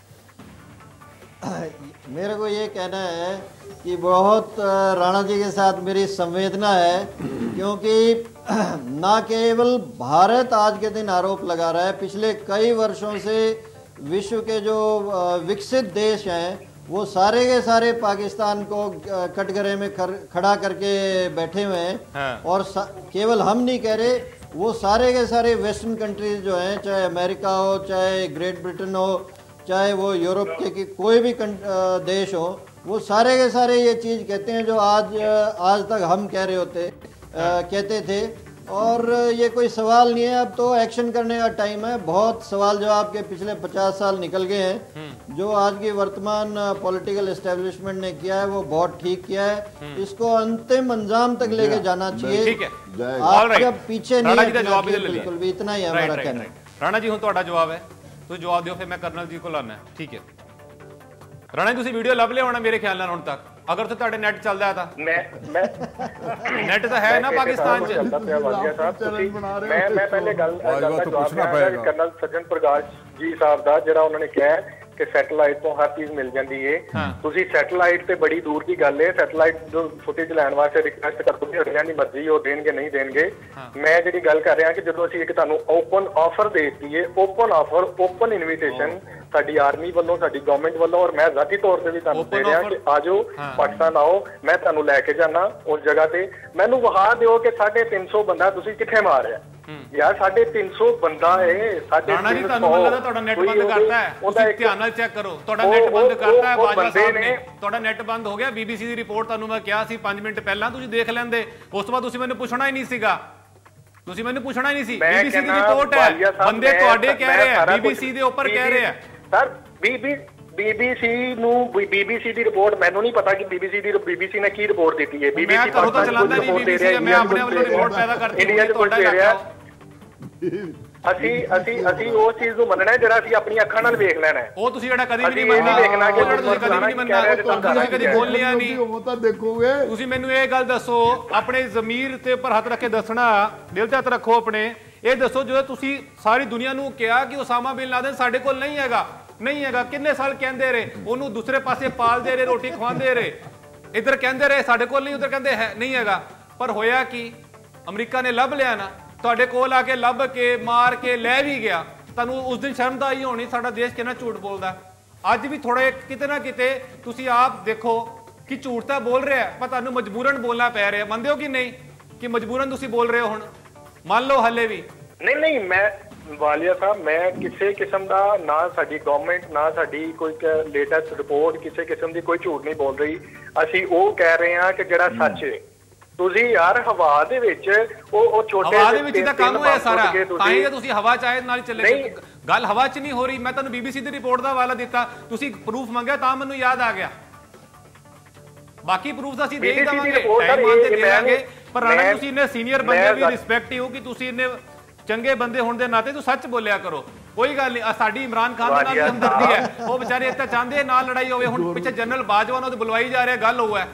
मेरे को ये कहना है कि बहुत राणा जी के साथ मेरी संवेदना है, क्योंकि ना केवल भारत आज के दिन आरोप लगा रहा है, पिछले कई वर्षों से विश्व के जो विकसित देश हैं वो सारे के सारे पाकिस्तान को कटघरे में खड़ा करके बैठे हुए हैं। हाँ। और केवल हम नहीं कह रहे, वो सारे के सारे वेस्टर्न कंट्रीज जो हैं, चाहे अमेरिका हो, चाहे ग्रेट ब्रिटेन हो, चाहे वो यूरोप के कोई भी देश हो, वो सारे के सारे ये चीज़ कहते हैं जो आज तक हम कह रहे होते कहते थे। और ये कोई सवाल नहीं है, अब तो एक्शन करने का टाइम है। बहुत सवाल जवाब के पिछले 50 साल निकल गए हैं। जो आज की वर्तमान पॉलिटिकल एस्टेब्लिशमेंट ने किया है वो बहुत ठीक किया है। इसको अंतिम अंजाम तक लेके जाना चाहिए। ठीक है, आप जब पीछे नहीं बिल्कुल भी, इतना ही हमारा कहना है। राणा जी, हूँ ਤੁਹਾਡਾ जवाब है, तुम जवाब दो, फिर मैं कर्नल जी को लाना। ठीक है राणा जी, वीडियो लभ लिया होना मेरे ख्याल ਹੁਣ तक, अगर तो ਤੁਹਾਡੇ ਨੈਟ ਚੱਲਦਾ ਤਾਂ ਨੈਟ ਤਾਂ ਹੈ ਨਾ ਪਾਕਿਸਤਾਨ ਚ। ਮੈਂ ਪਹਿਲੇ ਗੱਲ ਦਾ ਜਵਾਬ ਕਰਨਲ ਸੱਜਣ ਪ੍ਰਕਾਸ਼ ਜੀ ਸਾਹਿਬ ਦਾ, ਜਿਹੜਾ ਉਹਨਾਂ ਨੇ ਕਿਹਾ ਕਿ ਸੈਟੇਲਾਈਟ ਤੋਂ ਹਰ ਚੀਜ਼ ਮਿਲ ਜਾਂਦੀ ਏ। ਤੁਸੀਂ ਸੈਟੇਲਾਈਟ ਤੇ ਬੜੀ ਦੂਰ ਦੀ ਗੱਲ ਏ, ਸੈਟੇਲਾਈਟ ਜੋ ਫੁਟੇਜ ਲੈਣ ਵਾਸਤੇ ਰਿਕੁਐਸਟ ਕਰਦੋਗੇ, ਅਗਲਿਆਂ ਦੀ ਮਰਜ਼ੀ, ਉਹ ਦੇਣਗੇ ਨਹੀਂ ਦੇਣਗੇ। ਮੈਂ ਜਿਹੜੀ ਗੱਲ ਕਰ ਰਿਹਾ ਕਿ ਜਦੋਂ ਅਸੀਂ ਇੱਕ ਤੁਹਾਨੂੰ ਓਪਨ ਆਫਰ ਦੇ ਦਿੱਤੀ ਏ, ਓਪਨ ਆਫਰ, ਓਪਨ ਇਨਵੀਟੇਸ਼ਨ ਸਾਡੀ ਆਰਮੀ ਵੱਲੋਂ, ਸਾਡੀ ਗਵਰਨਮੈਂਟ ਵੱਲੋਂ, ਔਰ ਮੈਂ ਜ਼ਾਤੀ ਤੌਰ ਤੇ ਵੀ ਤੁਹਾਨੂੰ ਦੇ ਰਿਹਾ ਕਿ ਆ ਜਾਓ ਪਾਕਿਸਤਾਨ ਆਓ, ਮੈਂ ਤੁਹਾਨੂੰ ਲੈ ਕੇ ਜਾਣਾ ਉਸ ਜਗ੍ਹਾ ਤੇ। ਮੈਨੂੰ ਵਿਖਾ ਦਿਓ ਕਿ 350 ਬੰਦਾ ਤੁਸੀਂ ਕਿੱਥੇ ਮਾਰਿਆ ਯਾਰ। 350 ਬੰਦਾ ਹੈ। ਰਾਣਾ ਜੀ, ਤੁਹਾਨੂੰ ਲੱਗਦਾ ਤੁਹਾਡਾ ਨੈਟ ਬੰਦ ਕਰਤਾ ਹੈ? ਤੁਸੀਂ ਧਿਆਨ ਨਾਲ ਚੈੱਕ ਕਰੋ, ਤੁਹਾਡਾ ਨੈਟ ਬੰਦ ਕਰਤਾ ਹੈ ਬਾਜਵਾ ਸਾਹਿਬ ਨੇ, ਤੁਹਾਡਾ ਨੈਟ ਬੰਦ ਹੋ ਗਿਆ। BBC ਦੀ ਰਿਪੋਰਟ ਤੁਹਾਨੂੰ ਮੈਂ ਕਿਹਾ ਸੀ 5 ਮਿੰਟ ਪਹਿਲਾਂ, ਤੁਸੀਂ ਦੇਖ ਲੈਂਦੇ। ਉਸ ਤੋਂ ਬਾਅਦ ਤੁਸੀਂ ਮੈਨੂੰ ਪੁੱਛਣਾ ਹੀ ਨਹੀਂ ਸੀਗਾ, BBC ਦੀ ਰਿਪੋਰਟ ਹੈ, ਬੰਦੇ ਤੁਹਾਡੇ ਕਹਿ ਰਹੇ ਆ, BBC ਦੇ ਉੱਪਰ ਕਹਿ ਰਹੇ ਆ ਸਰ। BBC ਨੂੰ BBC ਦੀ ਰਿਪੋਰਟ ਮੈਨੂੰ ਨਹੀਂ ਪਤਾ ਕਿ BBC ਨੇ ਕੀ ਰਿਪੋਰਟ ਦਿੱਤੀ ਹੈ। BBC ਕਰੋ ਤਾਂ ਚਲਾਉਂਦਾ ਨਹੀਂ BBC, ਮੈਂ ਆਪਣੇ ਵੱਲੋਂ ਰਿਪੋਰਟ ਪੈਦਾ ਕਰਤੀ ਇੰਡੀਆ 'ਚ ਤੁਹਾਡਾ ਇਲਾਕਾ। ਅਸੀਂ ਉਸ ਚੀਜ਼ ਨੂੰ ਮੰਨਣਾ ਜਿਹੜਾ ਅਸੀਂ ਆਪਣੀ ਅੱਖਾਂ ਨਾਲ ਵੇਖ ਲੈਣਾ ਹੈ। ਉਹ ਤੁਸੀਂ ਜਿਹੜਾ ਕਦੀ ਵੀ ਨਹੀਂ ਮੰਨਣਾ, ਤੁਸੀਂ ਕਦੀ ਵੀ ਨਹੀਂ ਮੰਨਣਾ, ਤੁਸੀਂ ਕਦੀ ਬੋਲ ਲਿਆ ਨਹੀਂ। ਉਹ ਤਾਂ ਦੇਖੋਗੇ। ਤੁਸੀਂ ਮੈਨੂੰ ਇਹ ਗੱਲ ਦੱਸੋ, ਆਪਣੇ ਜ਼ਮੀਰ ਤੇ ਉੱਪਰ ਹੱਥ ਰੱਖ ਕੇ ਦੱਸਣਾ, ਦਿਲ ਤੇ ਹੱਥ ਰੱਖੋ ਆਪਣੇ, ਇਹ ਦੱਸੋ ਜਦੋਂ ਤੁਸੀਂ ਸਾਰੀ ਦੁਨੀਆ ਨੂੰ ਕਿਹਾ ਕਿ ਉਸਾਮਾ ਬਿਨ ਲਾਦਨ ਸਾਡੇ ਕੋਲ ਨਹੀਂ ਹੈਗਾ, ਕਿੰਨੇ ਸਾਲ ਕਹਿੰਦੇ ਰਹੇ, ਉਹਨੂੰ ਦੂਸਰੇ ਪਾਸੇ ਪਾਲਦੇ ਰਹੇ, ਰੋਟੀ ਖਵਾਉਂਦੇ ਰਹੇ, ਇੱਧਰ ਕਹਿੰਦੇ ਰਹੇ ਸਾਡੇ ਕੋਲ ਨਹੀਂ, ਉੱਧਰ ਕਹਿੰਦੇ ਨਹੀਂ ਹੈਗਾ। ਪਰ ਹੋਇਆ ਕੀ, ਅਮਰੀਕਾ ਨੇ ਲੱਭ ਲਿਆ ਨਾ, ਤੁਹਾਡੇ ਕੋਲ ਆ ਕੇ ਲੱਭ ਕੇ ਮਾਰ ਕੇ ਲੈ ਵੀ ਗਿਆ। ਤੁਹਾਨੂੰ ਉਸ ਦਿਨ ਸ਼ਰਮ ਤਾਂ ਆਈ ਹੋਣੀ ਸਾਡਾ ਦੇਸ਼ ਕਿੰਨਾ ਝੂਠ ਬੋਲਦਾ। ਅੱਜ ਵੀ ਥੋੜਾ ਕਿਤੇ ਨਾ ਕਿਤੇ ਤੁਸੀਂ ਆਪ ਦੇਖੋ ਕਿ ਝੂਠ ਤਾਂ ਬੋਲ ਰਿਹਾ, ਪਰ ਤੁਹਾਨੂੰ ਮਜਬੂਰਨ ਬੋਲਣਾ ਪੈ ਰਿਹਾ। ਮੰਨਦੇ ਹੋ ਕਿ ਨਹੀਂ ਕਿ ਮਜਬੂਰਨ ਤੁਸੀਂ ਬੋਲ ਰਹੇ ਹੋ? ਹੁਣ ਮੰਨ ਲਓ ਹੱਲੇ ਵੀ ਨਹੀਂ। ਮੈਂ ਵਾਲੀਆ ਸਾਹਿਬ, ਮੈਂ ਕਿਸੇ ਕਿਸਮ ਦਾ ਨਾ ਸਾਡੀ ਗਵਰਨਮੈਂਟ, ਨਾ ਸਾਡੀ ਕੋਈ ਲੇਟੈਸਟ ਰਿਪੋਰਟ ਕਿਸੇ ਕਿਸਮ ਦੀ ਕੋਈ ਝੂਠ ਨਹੀਂ ਬੋਲ ਰਹੀ। ਅਸੀਂ ਉਹ ਕਹਿ ਰਹੇ ਹਾਂ ਕਿ ਜਿਹੜਾ ਸੱਚ ਹੈ। ਤੁਸੀਂ ਯਾਰ ਹਵਾ ਦੇ ਵਿੱਚ ਉਹ ਛੋਟੇ ਹਵਾ ਦੇ ਵਿੱਚ ਤਾਂ ਕੰਮ ਹੋਇਆ ਸਾਰਾ, ਤਾਂ ਹੀ ਤੁਸੀਂ ਹਵਾ ਚਾਹੇ ਨਾਲ ਚੱਲੇ। ਗੱਲ ਹਵਾ 'ਚ ਨਹੀਂ ਹੋ ਰਹੀ। ਮੈਂ ਤੁਹਾਨੂੰ BBC ਦੀ ਰਿਪੋਰਟ ਦਾ ਹਵਾਲਾ ਦਿੱਤਾ, ਤੁਸੀਂ ਪ੍ਰੂਫ ਮੰਗਿਆ ਤਾਂ ਮੈਨੂੰ ਯਾਦ ਆ ਗਿਆ। ਬਾਕੀ ਪ੍ਰੂਫ ਤਾਂ ਅਸੀਂ ਦੇ ਹੀ ਦੇਵਾਂਗੇ, ਟਾਈਮ ਆਉਣ ਤੇ ਦੇ ਦਾਂਗੇ। ਪਰ ਰਾਣਾ, ਤੁਸੀਂ ਇੰਨੇ ਸੀਨੀਅਰ ਬੰਦੇ ਦੀ ਰਿਸਪੈਕਟ ਹੋ ਕਿ ਤੁਸੀਂ ਇੰਨੇ ਚੰਗੇ ਬੰਦੇ ਹੋਣ ਦੇ ਨਾਤੇ ਤੂੰ ਸੱਚ ਬੋਲਿਆ ਕਰੋ। ਕੋਈ ਗੱਲ ਨਹੀਂ, ਸਾਡੀ ਇਮਰਾਨ ਖਾਨ ਦੇ ਨਾਲ ਹਮਦਰਦੀ ਹੈ, ਉਹ ਵਿਚਾਰੇ ਇੱਥੇ ਚਾਹੁੰਦੇ ਨਾਲ ਲੜਾਈ ਹੋਵੇ। ਹੁਣ ਪਿੱਛੇ ਜਨਰਲ ਬਾਜਵਾ ਨੂੰ ਬੁਲਵਾਈ ਜਾ ਰਿਹਾ, ਗੱਲ ਹੋਇਆ।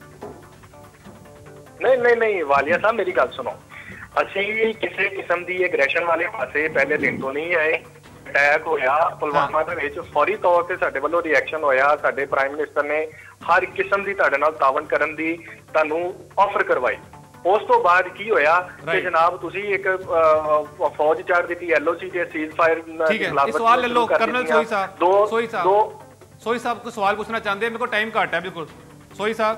ਨਹੀਂ ਵਾਲੀਆ ਸਾਹਿਬ, ਮੇਰੀ ਗੱਲ ਸੁਣੋ। ਅਸੀਂ ਕਿਸੇ ਕਿਸਮ ਦੀ ਐਗਰੈਸ਼ਨ ਵਾਲੇ ਪਾਸੇ ਪਹਿਲੇ ਦਿਨ ਤੋਂ ਨਹੀਂ ਆਏ। ਅਟੈਕ ਹੋਇਆ ਪੁਲਵਾਮਾ ਦੇ ਵਿੱਚ, ਫੌਰੀ ਤੌਰ ਤੇ ਸਾਡੇ ਵੱਲੋਂ ਰਿਐਕਸ਼ਨ ਹੋਇਆ। ਸਾਡੇ ਪ੍ਰਾਈਮ ਮਿਨਿਸਟਰ ਨੇ ਹਰ ਕਿਸਮ ਦੀ ਤੁਹਾਡੇ ਨਾਲ ਤਾਵਨ ਕਰਨ ਦੀ ਤੁਹਾਨੂੰ ਆਫਰ ਕਰਵਾਈ। ਉਸ ਤੋਂ ਬਾਅਦ ਕੀ ਹੋਇਆ ਕਿ ਜਨਾਬ ਤੁਸੀਂ ਇੱਕ ਫੌਜ ਚਾੜ ਦਿੱਤੀ, LOC ਦੇ ਸੀਜ਼ ਫਾਇਰ ਖਿਲਾਫ। ਸਵਾਲ ਲੈ ਲਓ ਕਰਨਲ ਸੋਈ ਸਾਹਿਬ ਕੋਈ ਸਵਾਲ ਪੁੱਛਣਾ ਚਾਹੁੰਦੇ? ਮੇਰੇ ਕੋਲ ਟਾਈਮ ਘੱਟ ਹੈ। ਬਿਲਕੁਲ ਸੋਈ ਸਾਹਿਬ।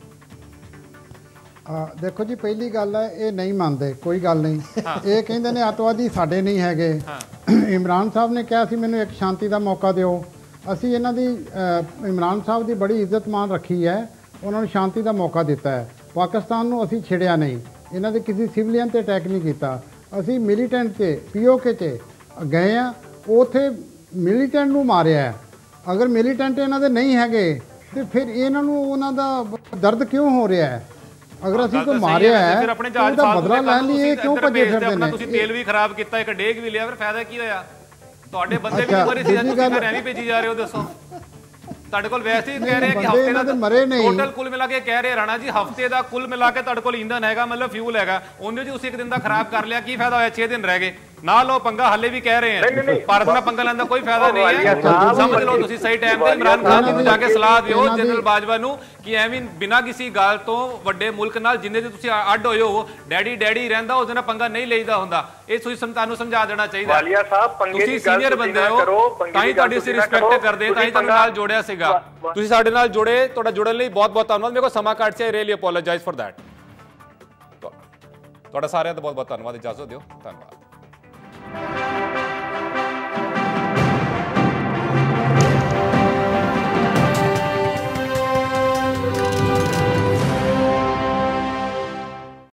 ਦੇਖੋ ਜੀ, ਪਹਿਲੀ ਗੱਲ ਹੈ ਇਹ ਨਹੀਂ ਮੰਨਦੇ, ਕੋਈ ਗੱਲ ਨਹੀਂ। ਇਹ ਕਹਿੰਦੇ ਨੇ ਅੱਤਵਾਦੀ ਸਾਡੇ ਨਹੀਂ ਹੈਗੇ। ਇਮਰਾਨ ਸਾਹਿਬ ਨੇ ਕਿਹਾ ਸੀ ਮੈਨੂੰ ਇੱਕ ਸ਼ਾਂਤੀ ਦਾ ਮੌਕਾ ਦਿਓ। ਅਸੀਂ ਇਹਨਾਂ ਦੀ ਇਮਰਾਨ ਸਾਹਿਬ ਦੀ ਬੜੀ ਇੱਜ਼ਤ ਮਾਨ ਰੱਖੀ ਹੈ, ਉਹਨਾਂ ਨੂੰ ਸ਼ਾਂਤੀ ਦਾ ਮੌਕਾ ਦਿੱਤਾ ਹੈ। ਪਾਕਿਸਤਾਨ ਨੂੰ ਅਸੀਂ ਛੇੜਿਆ ਨਹੀਂ, ਇਹਨਾਂ ਦੇ ਕਿਸੇ ਸਿਵਲੀਅਨ ਤੇ ਅਟੈਕ ਨਹੀਂ ਕੀਤਾ। ਅਸੀਂ ਮਿਲੀਟੈਂਟ 'ਚ POK 'ਚ ਗਏ ਆ, ਉੱਥੇ ਮਿਲੀਟੈਂਟ ਨੂੰ ਮਾਰਿਆ। ਅਗਰ ਮਿਲੀਟੈਂਟ ਇਹਨਾਂ ਦੇ ਨਹੀਂ ਹੈਗੇ ਤੇ ਫਿਰ ਇਹਨਾਂ ਨੂੰ ਉਹਨਾਂ ਦਾ ਦਰਦ ਕਿਉਂ ਹੋ ਰਿਹਾ ਹੈ? ਅਗਰ ਅਸੀਂ ਕੋਈ ਮਾਰਿਆ ਹੈ ਫਿਰ ਆਪਣੇ ਜਹਾਜ਼ ਦਾ ਬਦਲਾ ਲੈਣ ਲਈ ਇਹ ਕਿਉਂ ਭੱਜੇ ਫਿਰਦੇ ਨੇ? ਤੁਸੀਂ ਤੇਲ ਵੀ ਖਰਾਬ ਕੀਤਾ, ਇੱਕ ਡੇਗ ਵੀ ਲਿਆ, ਫਿਰ ਫਾਇਦਾ ਕੀ ਹੋਇਆ? ਤੁਹਾਡੇ ਬੰਦੇ ਵੀ ਮਰੇ ਸੀ, ਤੁਸੀਂ ਫਿਰ ਐਵੇਂ ਭੇਜੀ ਜਾ ਰਹੇ ਹੋ। ਦੱਸੋ, ਤੁਹਾਡੇ ਕੋਲ ਵੈਸੇ ਹੀ ਕਹਿ ਰਹੇ ਕਿ ਹਫਤੇ ਦਾ ਟੋਟਲ ਕੁੱਲ ਮਿਲਾ ਕੇ ਕਹਿ ਰਹੇ ਰਾਣਾ ਜੀ, ਹਫਤੇ ਦਾ ਕੁੱਲ ਮਿਲਾ ਕੇ ਤੁਹਾਡੇ ਕੋਲ ਇੰਧਨ ਹੈਗਾ, ਮਤਲਬ ਫਿਊਲ ਹੈਗਾ, ਉਹਨੇ ਜੀ ਤੁਸੀਂ ਇੱਕ ਦਿਨ ਦਾ ਖਰਾਬ ਕਰ ਲਿਆ, ਕੀ ਫਾਇਦਾ ਹੋਇਆ? 6 ਦਿਨ ਰਹਿ ਗਏ। ना लो पंगा, हले भी कह रहे हैं भारत ਨਾਲ पंगा ਲੈਣ ਦਾ ਕੋਈ ਫਾਇਦਾ ਨਹੀਂ ਹੈ। ਸਮਝ ਲਓ ਤੁਸੀਂ ਸਹੀ ਟਾਈਮ ਤੇ ਇਮਰਾਨ ਖਾਨ ਨੂੰ ਜਾ ਕੇ ਸਲਾਹ ਦਿਓ ਜਨਰਲ ਬਾਜਵਾ ਨੂੰ ਕਿ ਐਵੇਂ ਬਿਨਾਂ ਕਿਸੇ ਗੱਲ ਤੋਂ ਵੱਡੇ ਮੁਲਕ ਨਾਲ ਜਿੰਨੇ ਦੇ ਤੁਸੀਂ ਅੱਡ ਹੋਏ ਹੋ, ਡੈਡੀ ਡੈਡੀ ਰਹਿੰਦਾ ਉਹਦੇ ਨਾਲ ਪੰਗਾ ਨਹੀਂ ਲਈਦਾ ਹੁੰਦਾ। ਇਹ ਤੁਸੀਂ ਤੁਹਾਨੂੰ ਸਮਝਾ ਦੇਣਾ ਚਾਹੀਦਾ। ਵਾਲੀਆ ਸਾਹਿਬ ਪੰਗੇ ਦੀ ਗੱਲ ਸੀਨੀਅਰ ਬੰਦੇ ਹੋ, ਤਾਂ ਹੀ ਤੁਹਾਡੀ ਅਸੀਂ ਰਿਸਪੈਕਟ ਕਰਦੇ, ਤਾਂ ਹੀ ਤੁਹਾਨੂੰ ਨਾਲ ਜੋੜਿਆ ਸੀਗਾ। ਤੁਸੀਂ ਸਾਡੇ ਨਾਲ ਜੁੜੇ, ਤੁਹਾਡਾ ਜੁੜਨ ਲਈ ਬਹੁਤ ਬਹੁਤ ਧੰਨਵਾਦ। ਮੇਰੇ ਕੋਲ ਸਮਾਂ ਘੱਟ ਸੀ, I really apologise for that. ਤੁਹਾਡਾ ਸਾਰਿਆਂ ਦਾ ਬਹੁਤ ਬਹੁਤ ਧੰਨਵਾਦ। ਇਜਾਜ਼ਤ ਦਿਓ, ਧੰਨਵਾਦ।